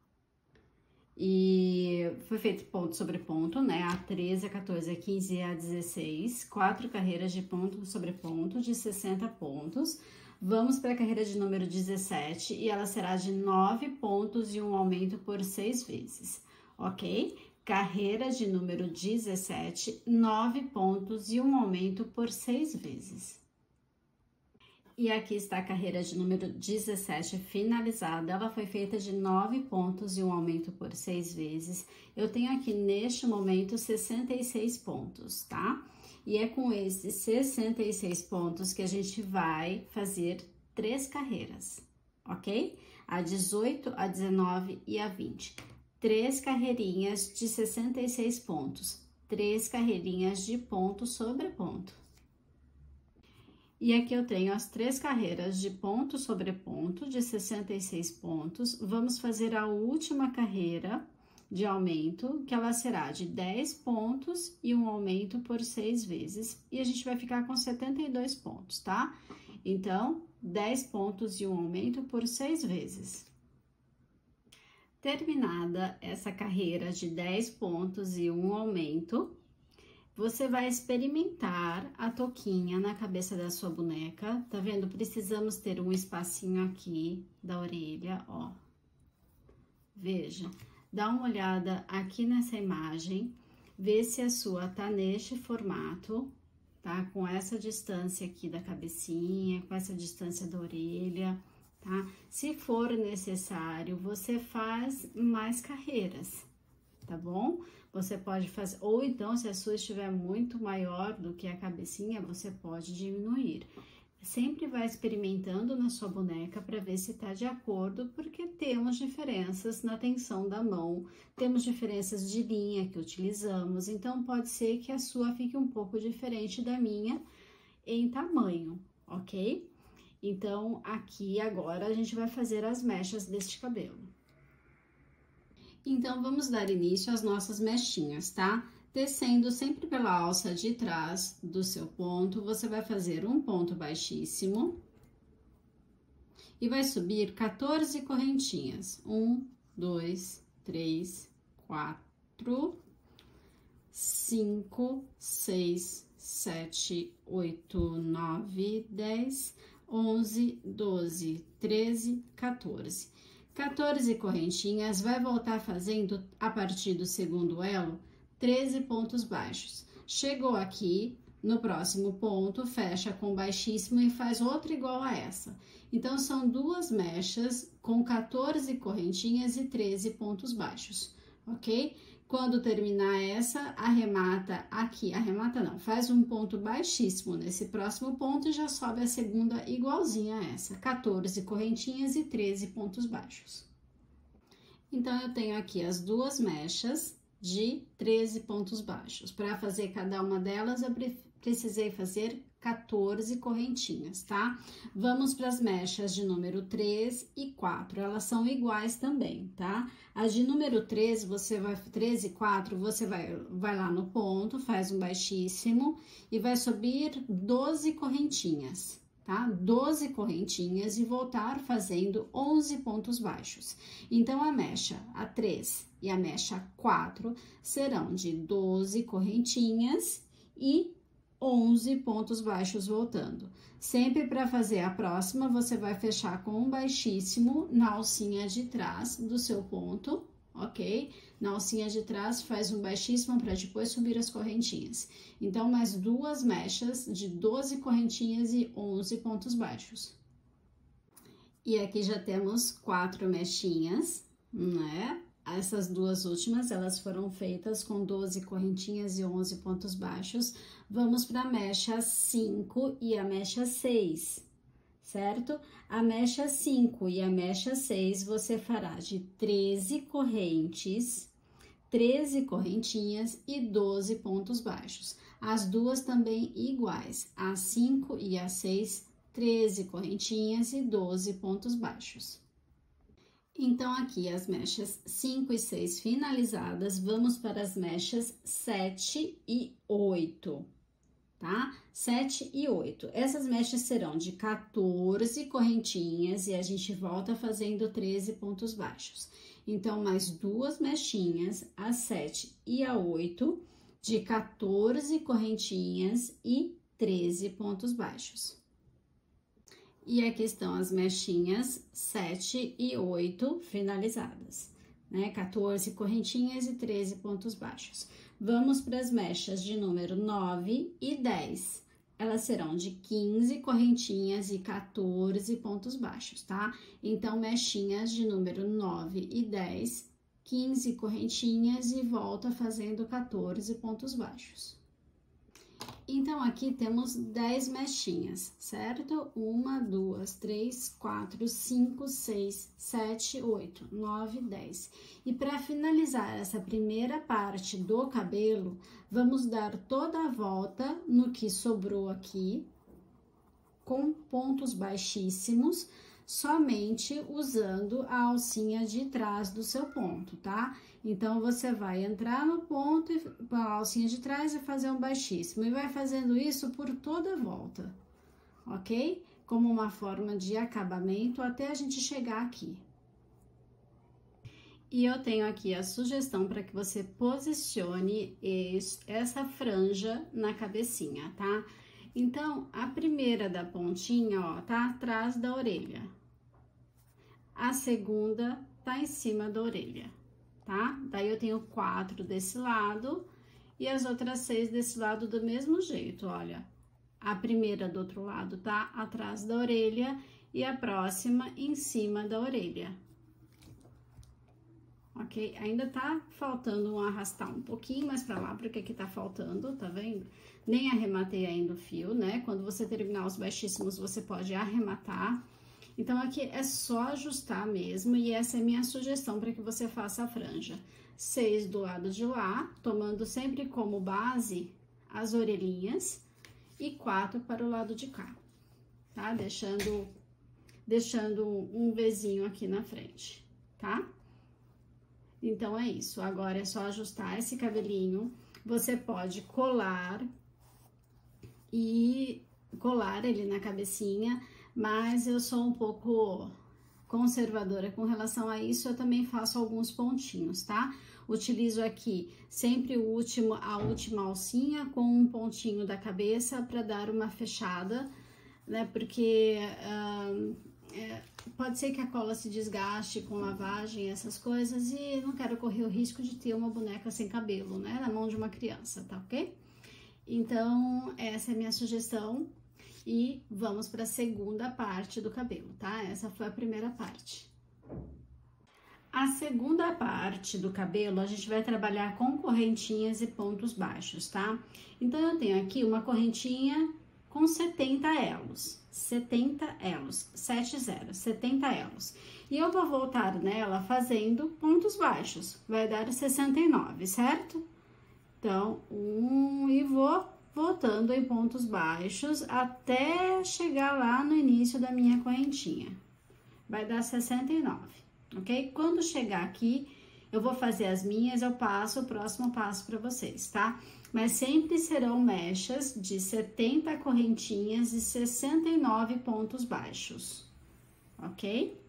E foi feito ponto sobre ponto, né? A treze, a quatorze, a quinze e a dezesseis. Quatro carreiras de ponto sobre ponto de sessenta pontos. Vamos para a carreira de número dezessete e ela será de nove pontos e um aumento por seis vezes, ok? Carreira de número dezessete, nove pontos e um aumento por seis vezes. E aqui está a carreira de número dezessete finalizada, ela foi feita de nove pontos e um aumento por seis vezes. Eu tenho aqui neste momento sessenta e seis pontos, tá? E é com esses sessenta e seis pontos que a gente vai fazer três carreiras, ok? A dezoito, a dezenove e a vinte. Três carreirinhas de sessenta e seis pontos, três carreirinhas de ponto sobre ponto. E aqui eu tenho as três carreiras de ponto sobre ponto de sessenta e seis pontos. Vamos fazer a última carreira de aumento, que ela será de dez pontos e um aumento por seis vezes. E a gente vai ficar com setenta e dois pontos, tá? Então, dez pontos e um aumento por seis vezes. Terminada essa carreira de dez pontos e um aumento, você vai experimentar a touquinha na cabeça da sua boneca. Tá vendo? Precisamos ter um espacinho aqui da orelha, ó. Veja, dá uma olhada aqui nessa imagem, vê se a sua tá neste formato, tá? Com essa distância aqui da cabecinha, com essa distância da orelha, tá? Se for necessário, você faz mais carreiras, tá bom? Você pode fazer, ou então, se a sua estiver muito maior do que a cabecinha, você pode diminuir. Sempre vai experimentando na sua boneca para ver se tá de acordo, porque temos diferenças na tensão da mão, temos diferenças de linha que utilizamos, então pode ser que a sua fique um pouco diferente da minha em tamanho, ok? Então, aqui agora a gente vai fazer as mechas deste cabelo. Então, vamos dar início às nossas mechinhas, tá? Descendo sempre pela alça de trás do seu ponto, você vai fazer um ponto baixíssimo e vai subir quatorze correntinhas. Um, dois, três, quatro, cinco, seis, sete, oito, nove, dez, onze, doze, treze, quatorze. quatorze correntinhas, vai voltar fazendo, a partir do segundo elo, treze pontos baixos. Chegou aqui, no próximo ponto, fecha com baixíssimo e faz outra igual a essa. Então, são duas mechas com quatorze correntinhas e treze pontos baixos, ok? Quando terminar essa, arremata aqui, arremata não, faz um ponto baixíssimo nesse próximo ponto e já sobe a segunda igualzinha a essa, quatorze correntinhas e treze pontos baixos. Então, eu tenho aqui as duas mechas de treze pontos baixos. Para fazer cada uma delas, eu precisei fazer quatorze correntinhas, tá? Vamos para as mechas de número três e quatro, elas são iguais também, tá? As de número três, você vai, três e quatro, você vai, vai lá no ponto, faz um baixíssimo e vai subir doze correntinhas, tá? doze correntinhas e voltar fazendo onze pontos baixos. Então, a mecha a três e a mecha quatro serão de doze correntinhas e onze pontos baixos voltando. Sempre para fazer a próxima, você vai fechar com um baixíssimo na alcinha de trás do seu ponto, ok? Na alcinha de trás, faz um baixíssimo para depois subir as correntinhas. Então, mais duas mechas de doze correntinhas e onze pontos baixos. E aqui já temos quatro mechinhas, né? Essas duas últimas, elas foram feitas com doze correntinhas e onze pontos baixos. Vamos para a mecha cinco e a mecha seis, certo? A mecha cinco e a mecha seis, você fará de treze correntes, treze correntinhas e doze pontos baixos. As duas também iguais, a cinco e a seis, treze correntinhas e doze pontos baixos. Então, aqui as mechas cinco e seis finalizadas, vamos para as mechas sete e oito, tá? sete e oito. Essas mechas serão de quatorze correntinhas e a gente volta fazendo treze pontos baixos. Então, mais duas mechinhas, a sete e a oito, de quatorze correntinhas e treze pontos baixos. E aqui estão as mechinhas sete e oito finalizadas, né? quatorze correntinhas e treze pontos baixos. Vamos para as mechas de número nove e dez. Elas serão de quinze correntinhas e quatorze pontos baixos, tá? Então, mechinhas de número nove e dez, quinze correntinhas e volta fazendo quatorze pontos baixos. Então, aqui temos dez mechinhas, certo? Uma, duas, três, quatro, cinco, seis, sete, oito, nove, dez. E para finalizar essa primeira parte do cabelo, vamos dar toda a volta no que sobrou aqui, com pontos baixíssimos, somente usando a alcinha de trás do seu ponto, tá? Então, você vai entrar no ponto com a alcinha de trás e fazer um baixíssimo. E vai fazendo isso por toda a volta, ok? Como uma forma de acabamento até a gente chegar aqui. E eu tenho aqui a sugestão para que você posicione essa franja na cabecinha, tá? Então, a primeira da pontinha, ó, tá atrás da orelha. A segunda tá em cima da orelha, tá? Daí, eu tenho quatro desse lado e as outras seis desse lado do mesmo jeito, olha. A primeira do outro lado tá atrás da orelha e a próxima em cima da orelha. Ok? Ainda tá faltando um arrastar um pouquinho mais pra lá, porque aqui tá faltando, tá vendo? Nem arrematei ainda o fio, né? Quando você terminar os baixíssimos, você pode arrematar. Então, aqui é só ajustar mesmo, e essa é a minha sugestão para que você faça a franja. Seis do lado de lá, tomando sempre como base as orelhinhas, e quatro para o lado de cá. tá? Deixando, deixando um Vzinho aqui na frente, tá? Então, é isso. Agora, é só ajustar esse cabelinho. Você pode colar e colar ele na cabecinha, mas eu sou um pouco conservadora com relação a isso, eu também faço alguns pontinhos, tá? Utilizo aqui sempre o último, a última alcinha com um pontinho da cabeça para dar uma fechada, né? Porque uh, é, pode ser que a cola se desgaste com lavagem, essas coisas, e não quero correr o risco de ter uma boneca sem cabelo, né? Na mão de uma criança, tá ok? Então, essa é a minha sugestão. E vamos para a segunda parte do cabelo, tá? Essa foi a primeira parte. A segunda parte do cabelo, a gente vai trabalhar com correntinhas e pontos baixos, tá? Então, eu tenho aqui uma correntinha com setenta elos. setenta elos, sete zero, setenta elos. E eu vou voltar nela fazendo pontos baixos. Vai dar sessenta e nove, certo? Então, um e vou voltando em pontos baixos até chegar lá no início da minha correntinha. Vai dar sessenta e nove, ok? Quando chegar aqui, eu vou fazer as minhas, eu passo o próximo passo para vocês, tá? Mas sempre serão mechas de setenta correntinhas e sessenta e nove pontos baixos, ok?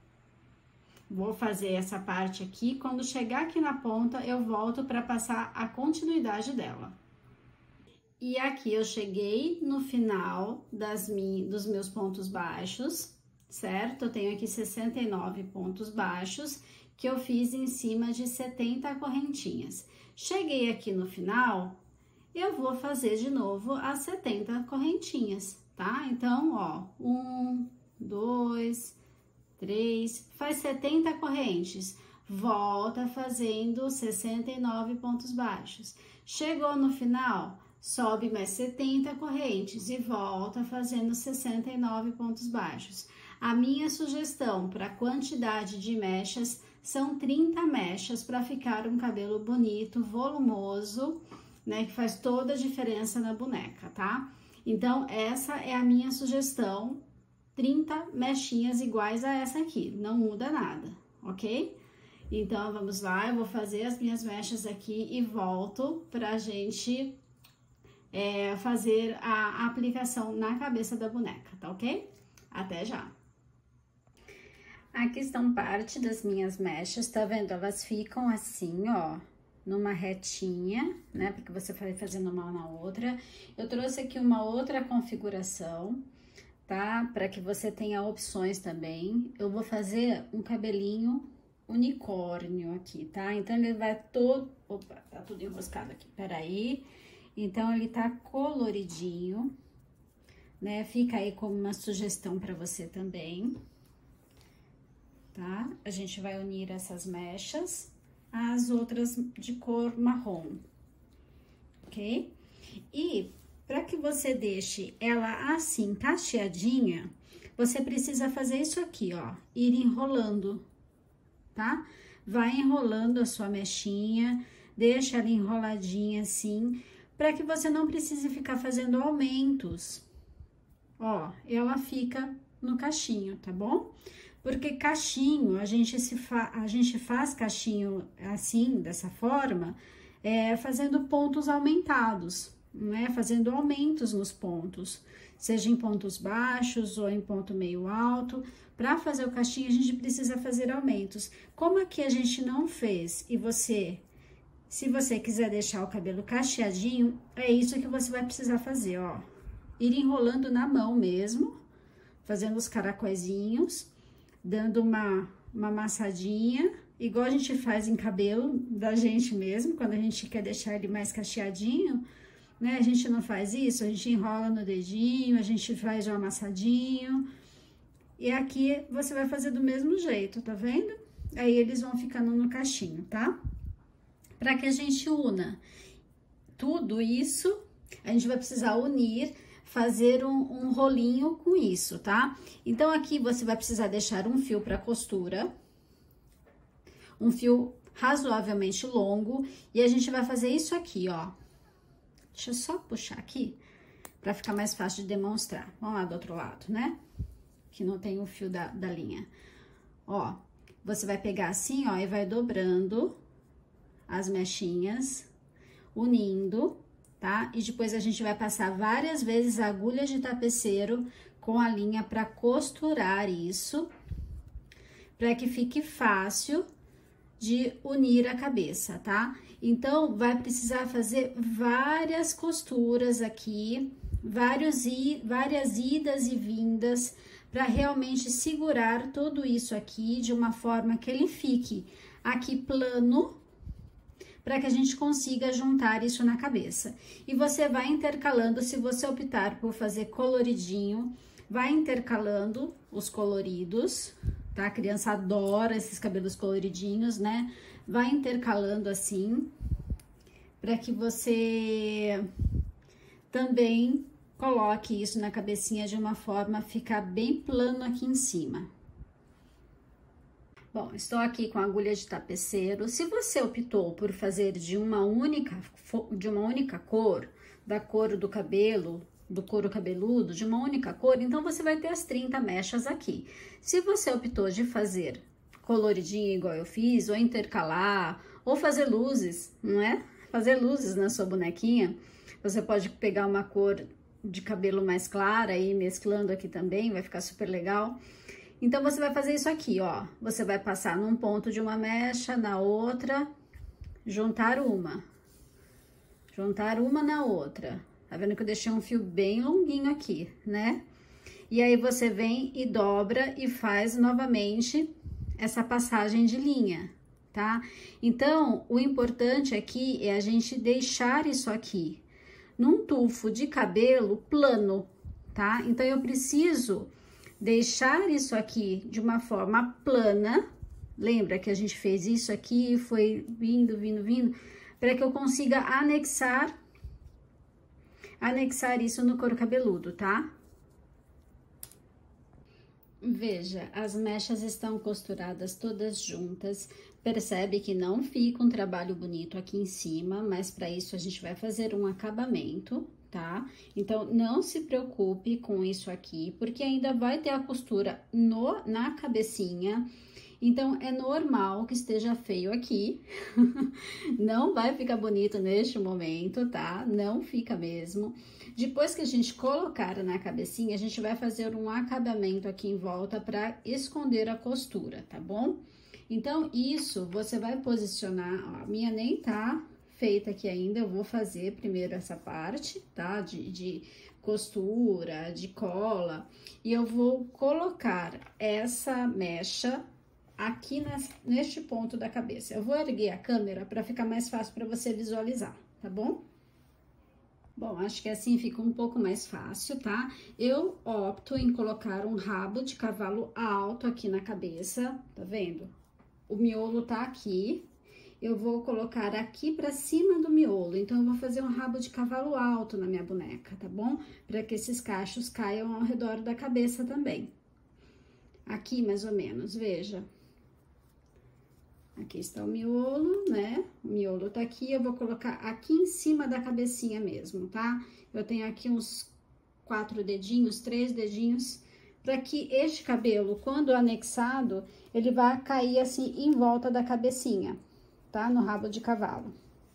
Vou fazer essa parte aqui, quando chegar aqui na ponta, eu volto para passar a continuidade dela. E aqui eu cheguei no final das mi, dos meus pontos baixos, certo? Eu tenho aqui sessenta e nove pontos baixos que eu fiz em cima de setenta correntinhas. Cheguei aqui no final, eu vou fazer de novo as setenta correntinhas, tá? Então, ó, um, dois, três, faz setenta correntes, volta fazendo sessenta e nove pontos baixos. Chegou no final, sobe mais setenta correntes e volta fazendo sessenta e nove pontos baixos. A minha sugestão para a quantidade de mechas são trinta mechas para ficar um cabelo bonito, volumoso, né? Que faz toda a diferença na boneca, tá? Então, essa é a minha sugestão, trinta mechinhas iguais a essa aqui, não muda nada, ok? Então, vamos lá, eu vou fazer as minhas mechas aqui e volto pra gente é, fazer a aplicação na cabeça da boneca, tá ok? Até já! Aqui estão parte das minhas mechas, tá vendo? Elas ficam assim, ó, numa retinha, né? Porque você vai fazendo uma na outra. Eu trouxe aqui uma outra configuração, tá? Para que você tenha opções também. Eu vou fazer um cabelinho unicórnio aqui, tá? Então, ele vai todo... Opa, tá tudo enroscado aqui, peraí. Então, ele tá coloridinho, né? Fica aí como uma sugestão para você também, tá? A gente vai unir essas mechas às outras de cor marrom, ok? E para que você deixe ela assim, cacheadinha, você precisa fazer isso aqui, ó, ir enrolando, tá? Vai enrolando a sua mechinha, deixa ela enroladinha assim, para que você não precise ficar fazendo aumentos. Ó, ela fica no cachinho, tá bom? Porque cachinho, a gente, se fa a gente faz cachinho assim, dessa forma, é, fazendo pontos aumentados, né? Fazendo aumentos nos pontos, seja em pontos baixos ou em ponto meio alto. Para fazer o cachinho, a gente precisa fazer aumentos. Como aqui a gente não fez e você, se você quiser deixar o cabelo cacheadinho, é isso que você vai precisar fazer, ó. Ir enrolando na mão mesmo, fazendo os caracóizinhos, dando uma, uma amassadinha, igual a gente faz em cabelo da gente mesmo, quando a gente quer deixar ele mais cacheadinho, né? A gente não faz isso, a gente enrola no dedinho, a gente faz um amassadinho. E aqui você vai fazer do mesmo jeito, tá vendo? Aí eles vão ficando no cachinho, tá? Para que a gente una tudo isso, a gente vai precisar unir, fazer um, um rolinho com isso, tá? Então, aqui você vai precisar deixar um fio para costura, um fio razoavelmente longo, e a gente vai fazer isso aqui, ó. Deixa eu só puxar aqui, pra ficar mais fácil de demonstrar. Vamos lá do outro lado, né? Que não tem o fio da, da linha. Ó, você vai pegar assim, ó, e vai dobrando as mechinhas, unindo, tá? E depois a gente vai passar várias vezes a agulha de tapeceiro com a linha pra costurar isso, pra que fique fácil de unir a cabeça, tá? Então, vai precisar fazer várias costuras aqui, vários i, várias idas e vindas, para realmente segurar tudo isso aqui de uma forma que ele fique aqui plano, para que a gente consiga juntar isso na cabeça. E você vai intercalando, se você optar por fazer coloridinho, vai intercalando os coloridos, tá? A criança adora esses cabelos coloridinhos, né? Vai intercalando assim, para que você também coloque isso na cabecinha de uma forma a ficar bem plano aqui em cima. Bom, estou aqui com a agulha de tapeceiro. Se você optou por fazer de uma única, de uma única cor, da cor do cabelo, do couro cabeludo, de uma única cor, então você vai ter as trinta mechas aqui. Se você optou de fazer coloridinho igual eu fiz, ou intercalar, ou fazer luzes, não é? Fazer luzes na sua bonequinha, você pode pegar uma cor de cabelo mais clara e ir mesclando aqui também, vai ficar super legal. Então, você vai fazer isso aqui, ó. Você vai passar num ponto de uma mecha, na outra, juntar uma. Juntar uma na outra. Tá vendo que eu deixei um fio bem longuinho aqui, né? E aí, você vem e dobra e faz novamente essa passagem de linha, tá? Então, o importante aqui é a gente deixar isso aqui num tufo de cabelo plano, tá? Então, eu preciso deixar isso aqui de uma forma plana. Lembra que a gente fez isso aqui, foi vindo, vindo, vindo, para que eu consiga anexar, anexar isso no couro cabeludo, tá? Veja, as mechas estão costuradas todas juntas. Percebe que não fica um trabalho bonito aqui em cima, mas para isso a gente vai fazer um acabamento, tá? Então, não se preocupe com isso aqui, porque ainda vai ter a costura no, na cabecinha. Então, é normal que esteja feio aqui. Não vai ficar bonito neste momento, tá? Não fica mesmo. Depois que a gente colocar na cabecinha, a gente vai fazer um acabamento aqui em volta para esconder a costura, tá bom? Então, isso você vai posicionar, ó, a minha nem tá feita aqui ainda, eu vou fazer primeiro essa parte, tá? De, de costura, de cola, e eu vou colocar essa mecha aqui nas, neste ponto da cabeça. Eu vou erguer a câmera para ficar mais fácil para você visualizar, tá bom? Bom, acho que assim fica um pouco mais fácil, tá? Eu opto em colocar um rabo de cavalo alto aqui na cabeça, tá vendo? O miolo tá aqui, eu vou colocar aqui pra cima do miolo, então eu vou fazer um rabo de cavalo alto na minha boneca, tá bom? Pra que esses cachos caiam ao redor da cabeça também. Aqui, mais ou menos, veja. Aqui está o miolo, né? O miolo tá aqui, eu vou colocar aqui em cima da cabecinha mesmo, tá? Eu tenho aqui uns quatro dedinhos, três dedinhos, para que este cabelo, quando anexado, ele vai cair assim em volta da cabecinha, tá? No rabo de cavalo.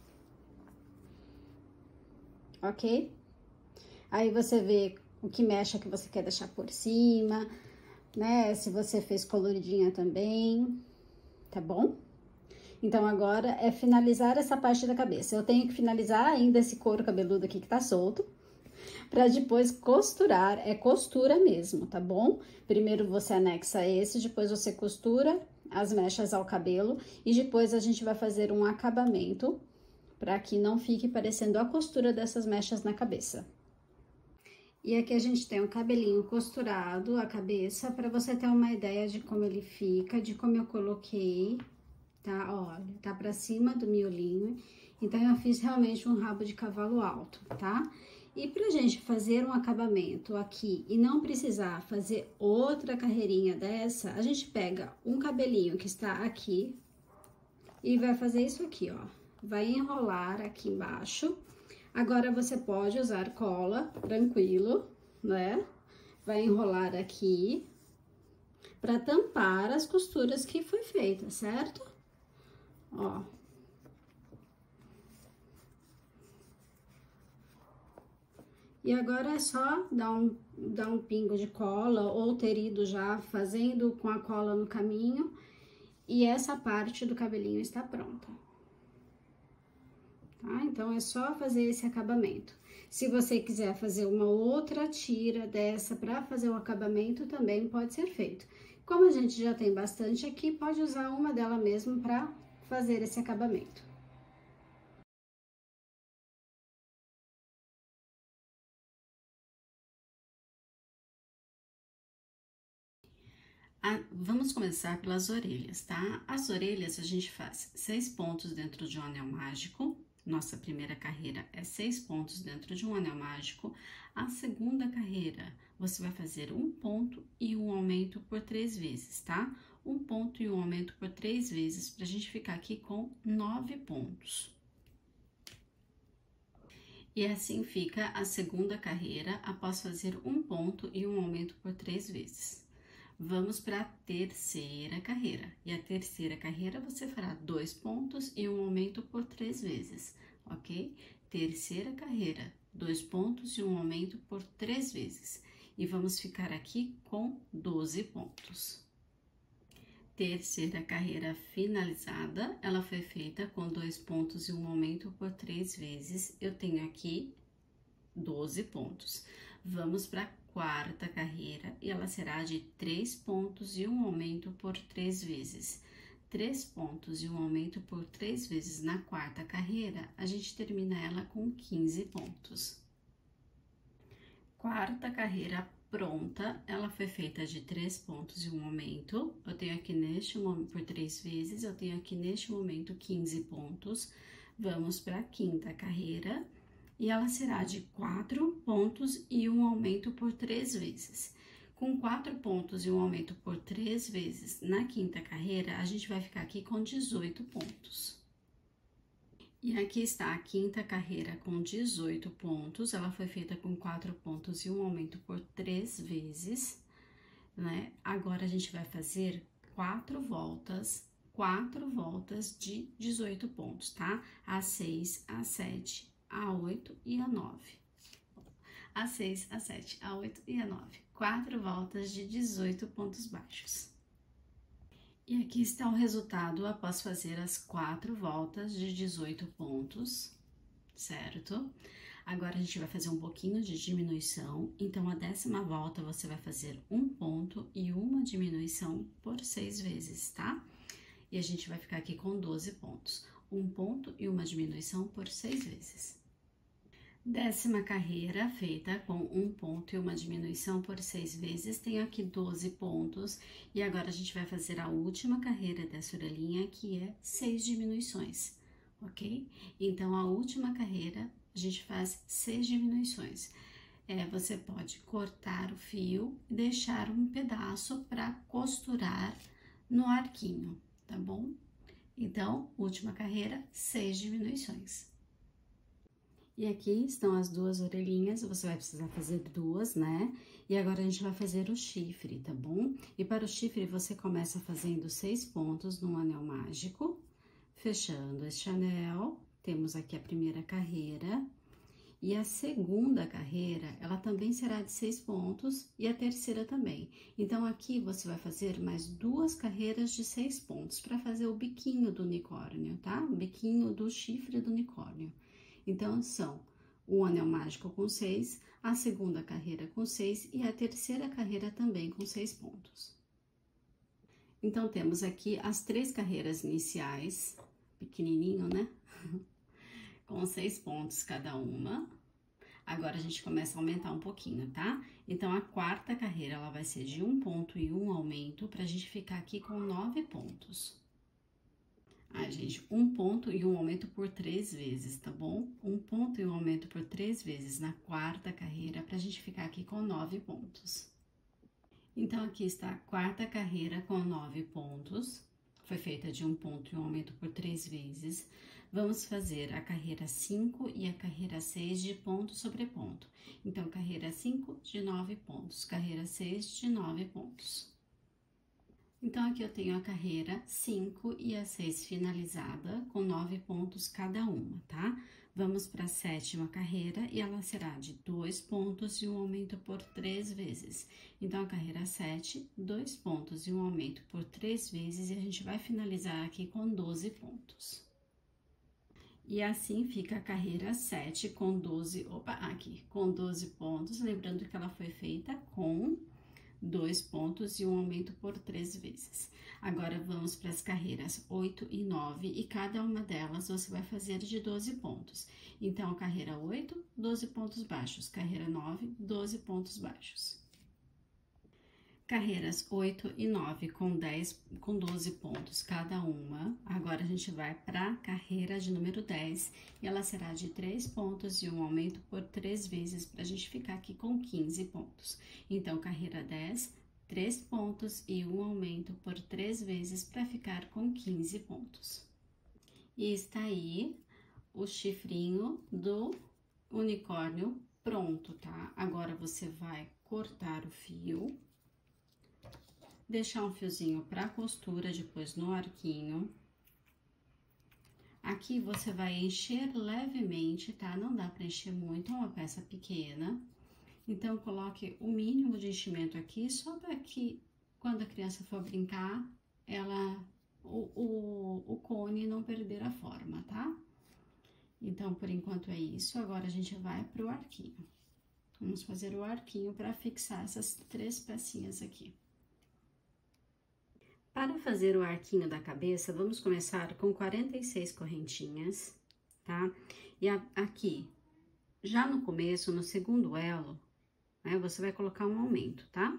Ok? Aí você vê o que mecha que você quer deixar por cima, né? Se você fez coloridinha também, tá bom? Então, agora é finalizar essa parte da cabeça. Eu tenho que finalizar ainda esse couro cabeludo aqui que tá solto, pra depois costurar, é costura mesmo, tá bom? Primeiro você anexa esse, depois você costura as mechas ao cabelo e depois a gente vai fazer um acabamento pra que não fique parecendo a costura dessas mechas na cabeça. E aqui a gente tem um cabelinho costurado, a cabeça, pra você ter uma ideia de como ele fica, de como eu coloquei, tá? Olha, tá pra cima do miolinho, então eu fiz realmente um rabo de cavalo alto, tá? E pra gente fazer um acabamento aqui e não precisar fazer outra carreirinha dessa, a gente pega um cabelinho que está aqui e vai fazer isso aqui, ó. Vai enrolar aqui embaixo, Agora, você pode usar cola, tranquilo, né? Vai enrolar aqui para tampar as costuras que foi feita, certo? Ó. E agora é só dar um, dar um pingo de cola ou ter ido já fazendo com a cola no caminho e essa parte do cabelinho está pronta. Tá? Então, é só fazer esse acabamento. Se você quiser fazer uma outra tira dessa para fazer o acabamento, também pode ser feito. Como a gente já tem bastante aqui, pode usar uma dela mesmo para fazer esse acabamento. Ah, vamos começar pelas orelhas, tá? As orelhas a gente faz seis pontos dentro de um anel mágico. Nossa primeira carreira é seis pontos dentro de um anel mágico. A segunda carreira, você vai fazer um ponto e um aumento por três vezes, tá? Um ponto e um aumento por três vezes, pra gente ficar aqui com nove pontos. E assim fica a segunda carreira, após fazer um ponto e um aumento por três vezes. Vamos para a terceira carreira. E a terceira carreira você fará dois pontos e um aumento por três vezes, ok? Terceira carreira, dois pontos e um aumento por três vezes. E vamos ficar aqui com doze pontos. Terceira carreira finalizada, ela foi feita com dois pontos e um aumento por três vezes. Eu tenho aqui doze pontos. Vamos para a quarta carreira e ela será de três pontos e um aumento por três vezes. Três pontos e um aumento por três vezes na quarta carreira, a gente termina ela com quinze pontos. Quarta carreira pronta, ela foi feita de três pontos e um aumento. Eu tenho aqui neste momento, por três vezes, eu tenho aqui neste momento quinze pontos. Vamos para a quinta carreira. E ela será de quatro pontos e um aumento por três vezes. Com quatro pontos e um aumento por três vezes na quinta carreira, a gente vai ficar aqui com dezoito pontos. E aqui está a quinta carreira com dezoito pontos, ela foi feita com quatro pontos e um aumento por três vezes, né? Agora, a gente vai fazer quatro voltas, quatro voltas de dezoito pontos, tá? A seis, a sete, a oito e a nove. A seis, a sete, a oito e a nove. Quatro voltas de dezoito pontos baixos. E aqui está o resultado após fazer as quatro voltas de dezoito pontos, certo? Agora, a gente vai fazer um pouquinho de diminuição. Então, a décima volta, você vai fazer um ponto e uma diminuição por seis vezes, tá? E a gente vai ficar aqui com doze pontos. Um ponto e uma diminuição por seis vezes. Décima carreira feita com um ponto e uma diminuição por seis vezes, tenho aqui doze pontos. E agora, a gente vai fazer a última carreira dessa orelhinha, que é seis diminuições, ok? Então, a última carreira, a gente faz seis diminuições. É, você pode cortar o fio e deixar um pedaço para costurar no arquinho, tá bom? Então, última carreira, seis diminuições. E aqui estão as duas orelhinhas, você vai precisar fazer duas, né? E agora, a gente vai fazer o chifre, tá bom? E para o chifre, você começa fazendo seis pontos num anel mágico, fechando este anel. Temos aqui a primeira carreira. E a segunda carreira, ela também será de seis pontos e a terceira também. Então, aqui você vai fazer mais duas carreiras de seis pontos para fazer o biquinho do unicórnio, tá? O biquinho do chifre do unicórnio. Então, são o anel mágico com seis, a segunda carreira com seis e a terceira carreira também com seis pontos. Então, temos aqui as três carreiras iniciais, pequenininho, né? Com seis pontos cada uma. Agora, a gente começa a aumentar um pouquinho, tá? Então, a quarta carreira, ela vai ser de um ponto e um aumento, pra gente ficar aqui com nove pontos. Ah, gente, um ponto e um aumento por três vezes, tá bom? Um ponto e um aumento por três vezes na quarta carreira, pra gente ficar aqui com nove pontos. Então, aqui está a quarta carreira com nove pontos. foi feita de um ponto e um aumento por três vezes. Vamos fazer a carreira cinco e a carreira seis de ponto sobre ponto. Então, carreira cinco de nove pontos, carreira seis de nove pontos. Então, aqui eu tenho a carreira cinco e a seis finalizada, com nove pontos cada uma, tá? Vamos para a sétima carreira e ela será de dois pontos e um aumento por três vezes. Então, a carreira sete, dois pontos e um aumento por três vezes, e a gente vai finalizar aqui com doze pontos. E assim fica a carreira sete com doze, opa, aqui, com doze pontos, lembrando que ela foi feita com dois pontos e um aumento por três vezes. Agora, vamos para as carreiras oito e nove, e cada uma delas você vai fazer de doze pontos. Então, carreira oito, doze pontos baixos, carreira nove, doze pontos baixos. Carreiras oito e nove com dez, com doze pontos cada uma. Agora, a gente vai para a carreira de número dez, e ela será de três pontos e um aumento por três vezes, para a gente ficar aqui com quinze pontos. Então, carreira dez, três pontos e um aumento por três vezes, para ficar com quinze pontos. E está aí o chifrinho do unicórnio pronto, tá? Agora, você vai cortar o fio. Deixar um fiozinho para costura, depois no arquinho. Aqui você vai encher levemente, tá? Não dá para encher muito, é uma peça pequena. Então, coloque o mínimo de enchimento aqui, só para que quando a criança for brincar, ela, o, o, o cone não perder a forma, tá? Então, por enquanto é isso. Agora, a gente vai pro arquinho. Vamos fazer o arquinho para fixar essas três pecinhas aqui. Para fazer o arquinho da cabeça, vamos começar com quarenta e seis correntinhas, tá? E a, aqui, já no começo, no segundo elo, né, você vai colocar um aumento, tá?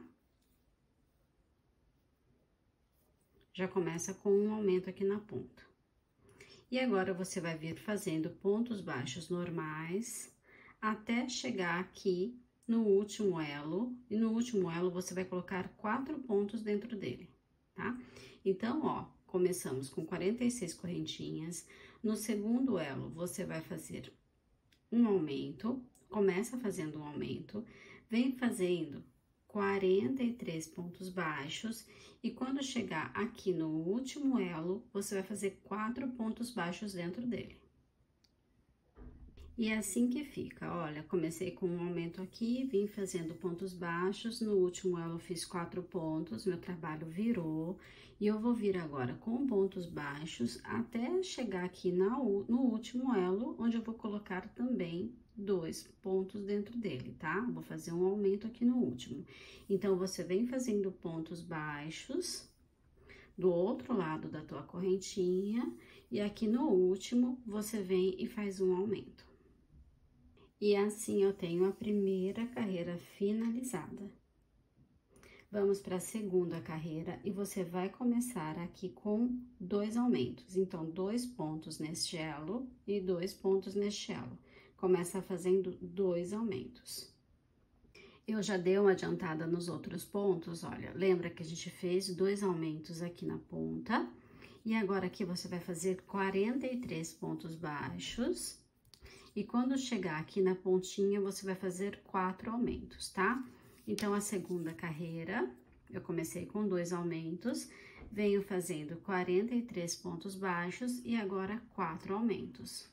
Já começa com um aumento aqui na ponta. E agora, você vai vir fazendo pontos baixos normais, até chegar aqui no último elo, e no último elo, você vai colocar quatro pontos dentro dele. Tá? Então, ó, começamos com quarenta e seis correntinhas. No segundo elo, você vai fazer um aumento, começa fazendo um aumento, vem fazendo quarenta e três pontos baixos, e quando chegar aqui no último elo, você vai fazer quatro pontos baixos dentro dele. E é assim que fica, olha, comecei com um aumento aqui, vim fazendo pontos baixos, no último elo fiz quatro pontos, meu trabalho virou, e eu vou vir agora com pontos baixos até chegar aqui na, no último elo, onde eu vou colocar também dois pontos dentro dele, tá? Vou fazer um aumento aqui no último. Então, você vem fazendo pontos baixos do outro lado da tua correntinha, e aqui no último, você vem e faz um aumento. E assim eu tenho a primeira carreira finalizada. Vamos para a segunda carreira e você vai começar aqui com dois aumentos. Então, dois pontos neste elo e dois pontos neste elo. Começa fazendo dois aumentos. Eu já dei uma adiantada nos outros pontos, olha, lembra que a gente fez dois aumentos aqui na ponta. E agora aqui você vai fazer quarenta e três pontos baixos. E quando chegar aqui na pontinha, você vai fazer quatro aumentos, tá? Então, a segunda carreira, eu comecei com dois aumentos, venho fazendo quarenta e três pontos baixos e agora quatro aumentos.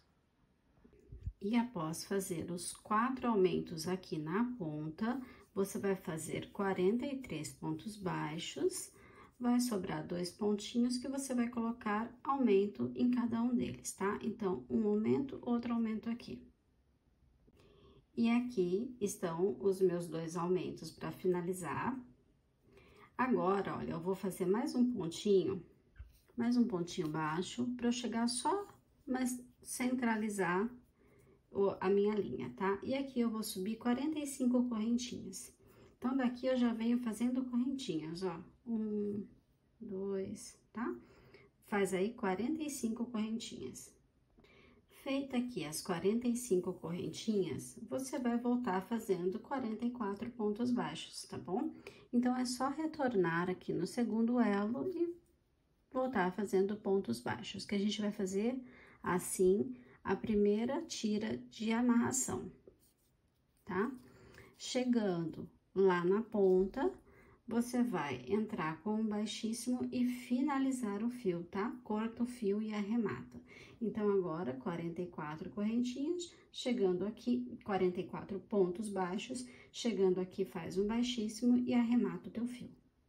E após fazer os quatro aumentos aqui na ponta, você vai fazer quarenta e três pontos baixos, vai sobrar dois pontinhos que você vai colocar aumento em cada um deles, tá? Então, um aumento, outro aumento aqui. E aqui estão os meus dois aumentos para finalizar. Agora, olha, eu vou fazer mais um pontinho, mais um pontinho baixo, para eu chegar só, mas centralizar a minha linha, tá? E aqui eu vou subir quarenta e cinco correntinhas. Então, daqui eu já venho fazendo correntinhas, ó. Um, dois, tá? Faz aí quarenta e cinco correntinhas. Feita aqui as quarenta e cinco correntinhas, você vai voltar fazendo quarenta e quatro pontos baixos, tá bom? Então, é só retornar aqui no segundo elo e voltar fazendo pontos baixos, que a gente vai fazer assim a primeira tira de amarração, tá? Chegando lá na ponta, você vai entrar com um baixíssimo e finalizar o fio, tá? Corta o fio e arremata. Então, agora, quarenta e quatro correntinhas, chegando aqui, quarenta e quatro pontos baixos, chegando aqui, faz um baixíssimo e arremata o teu fio.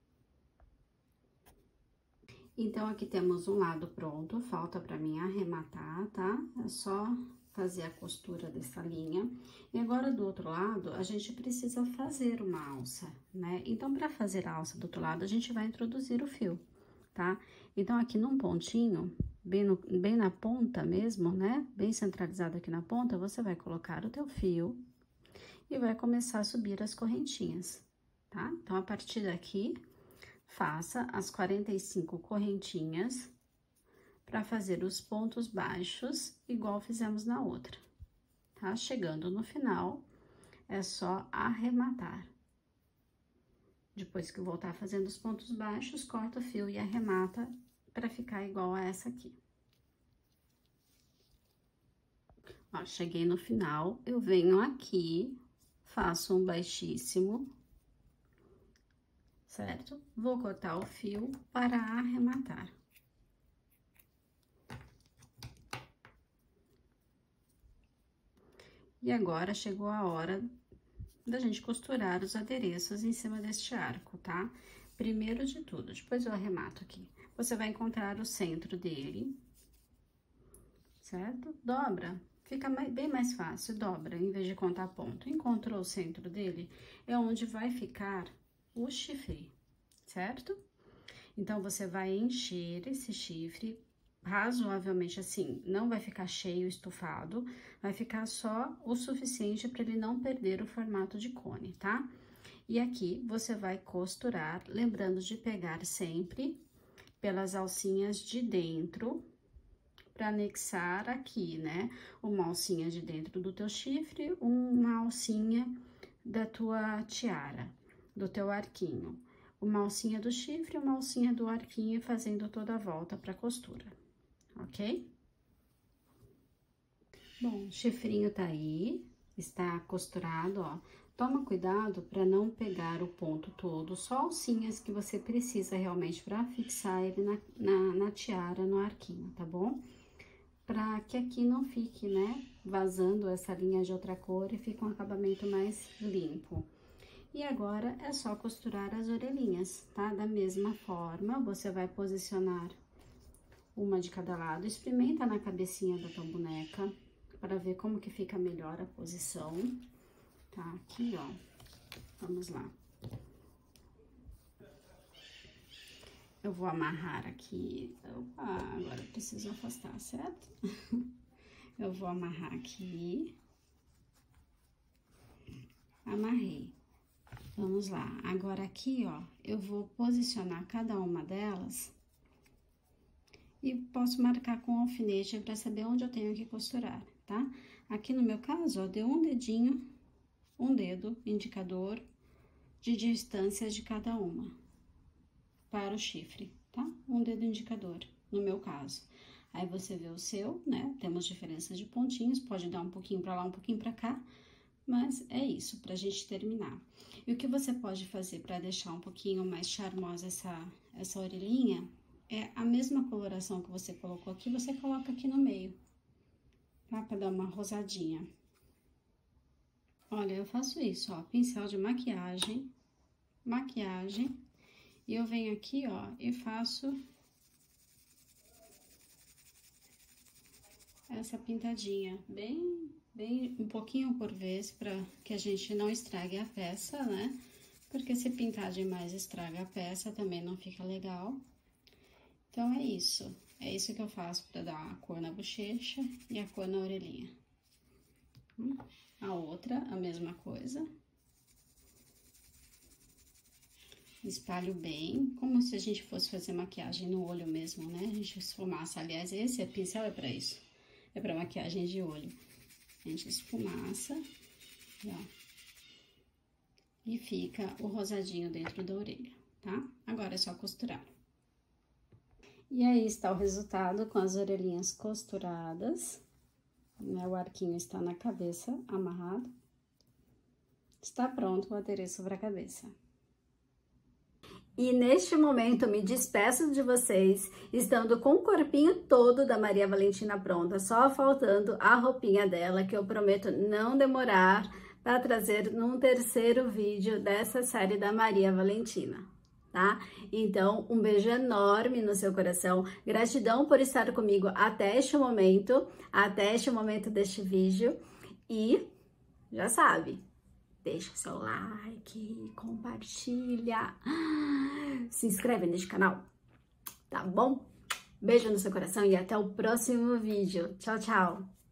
Então, aqui temos um lado pronto, falta pra mim arrematar, tá? É só fazer a costura dessa linha. E agora, do outro lado, a gente precisa fazer uma alça, né? Então, pra fazer a alça do outro lado, a gente vai introduzir o fio, tá? Então, aqui num pontinho, bem, no, bem na ponta mesmo, né? Bem centralizado aqui na ponta, você vai colocar o teu fio e vai começar a subir as correntinhas, tá? Então, a partir daqui, faça as quarenta e cinco correntinhas para fazer os pontos baixos, igual fizemos na outra, tá? Chegando no final, é só arrematar. Depois que voltar fazendo os pontos baixos, corta o fio e arremata para ficar igual a essa aqui. Ó, cheguei no final, eu venho aqui, faço um baixíssimo, certo? Vou cortar o fio para arrematar. E agora, chegou a hora da gente costurar os adereços em cima deste arco, tá? Primeiro de tudo, depois eu arremato aqui. Você vai encontrar o centro dele, certo? Dobra, fica mais, bem mais fácil, dobra, em vez de contar ponto. Encontrou o centro dele, é onde vai ficar o chifre, certo? Então, você vai encher esse chifre razoavelmente assim, não vai ficar cheio, estufado, vai ficar só o suficiente para ele não perder o formato de cone, tá? E aqui, você vai costurar, lembrando de pegar sempre pelas alcinhas de dentro, para anexar aqui, né? Uma alcinha de dentro do teu chifre, uma alcinha da tua tiara, do teu arquinho. Uma alcinha do chifre, uma alcinha do arquinho, fazendo toda a volta pra costura, ok? Bom, o chifrinho tá aí, está costurado, ó. Toma cuidado para não pegar o ponto todo, só alcinhas que você precisa realmente para fixar ele na, na, na tiara, no arquinho, tá bom? Para que aqui não fique, né, vazando essa linha de outra cor e fique um acabamento mais limpo. E agora, é só costurar as orelhinhas, tá? Da mesma forma, você vai posicionar uma de cada lado, experimenta na cabecinha da tua boneca, para ver como que fica melhor a posição. Tá, aqui, ó, vamos lá. Eu vou amarrar aqui, opa, agora eu preciso afastar, certo? Eu vou amarrar aqui. Amarrei. Vamos lá, agora aqui, ó, eu vou posicionar cada uma delas e posso marcar com alfinete para saber onde eu tenho que costurar, tá? Aqui no meu caso, ó, deu um dedinho, um dedo indicador de distância de cada uma para o chifre, tá? Um dedo indicador, no meu caso. Aí, você vê o seu, né? Temos diferença de pontinhos, pode dar um pouquinho pra lá, um pouquinho pra cá, mas é isso, pra gente terminar. E o que você pode fazer pra deixar um pouquinho mais charmosa essa, essa orelhinha, é a mesma coloração que você colocou aqui, você coloca aqui no meio, tá? Pra dar uma rosadinha. Olha, eu faço isso, ó, pincel de maquiagem, maquiagem, e eu venho aqui, ó, e faço essa pintadinha, bem, bem, um pouquinho por vez, pra que a gente não estrague a peça, né? Porque se pintar demais estraga a peça, também não fica legal. Então, é isso, é isso que eu faço pra dar a cor na bochecha e a cor na orelhinha. Hum. A outra, a mesma coisa. Espalho bem, como se a gente fosse fazer maquiagem no olho mesmo, né? A gente esfumaça. Aliás, esse pincel é pra isso. É pra maquiagem de olho. A gente esfumaça, ó. E fica o rosadinho dentro da orelha, tá? Agora é só costurar. E aí está o resultado com as orelhinhas costuradas, né? O arquinho está na cabeça, amarrado. Está pronto o adereço para a cabeça. E neste momento me despeço de vocês, estando com o corpinho todo da Maria Valentina pronta, só faltando a roupinha dela, que eu prometo não demorar para trazer num terceiro vídeo dessa série da Maria Valentina, tá? Então, um beijo enorme no seu coração, gratidão por estar comigo até este momento, até este momento deste vídeo, e já sabe, deixa o seu like, compartilha, se inscreve neste canal, tá bom? Beijo no seu coração e até o próximo vídeo. Tchau, tchau!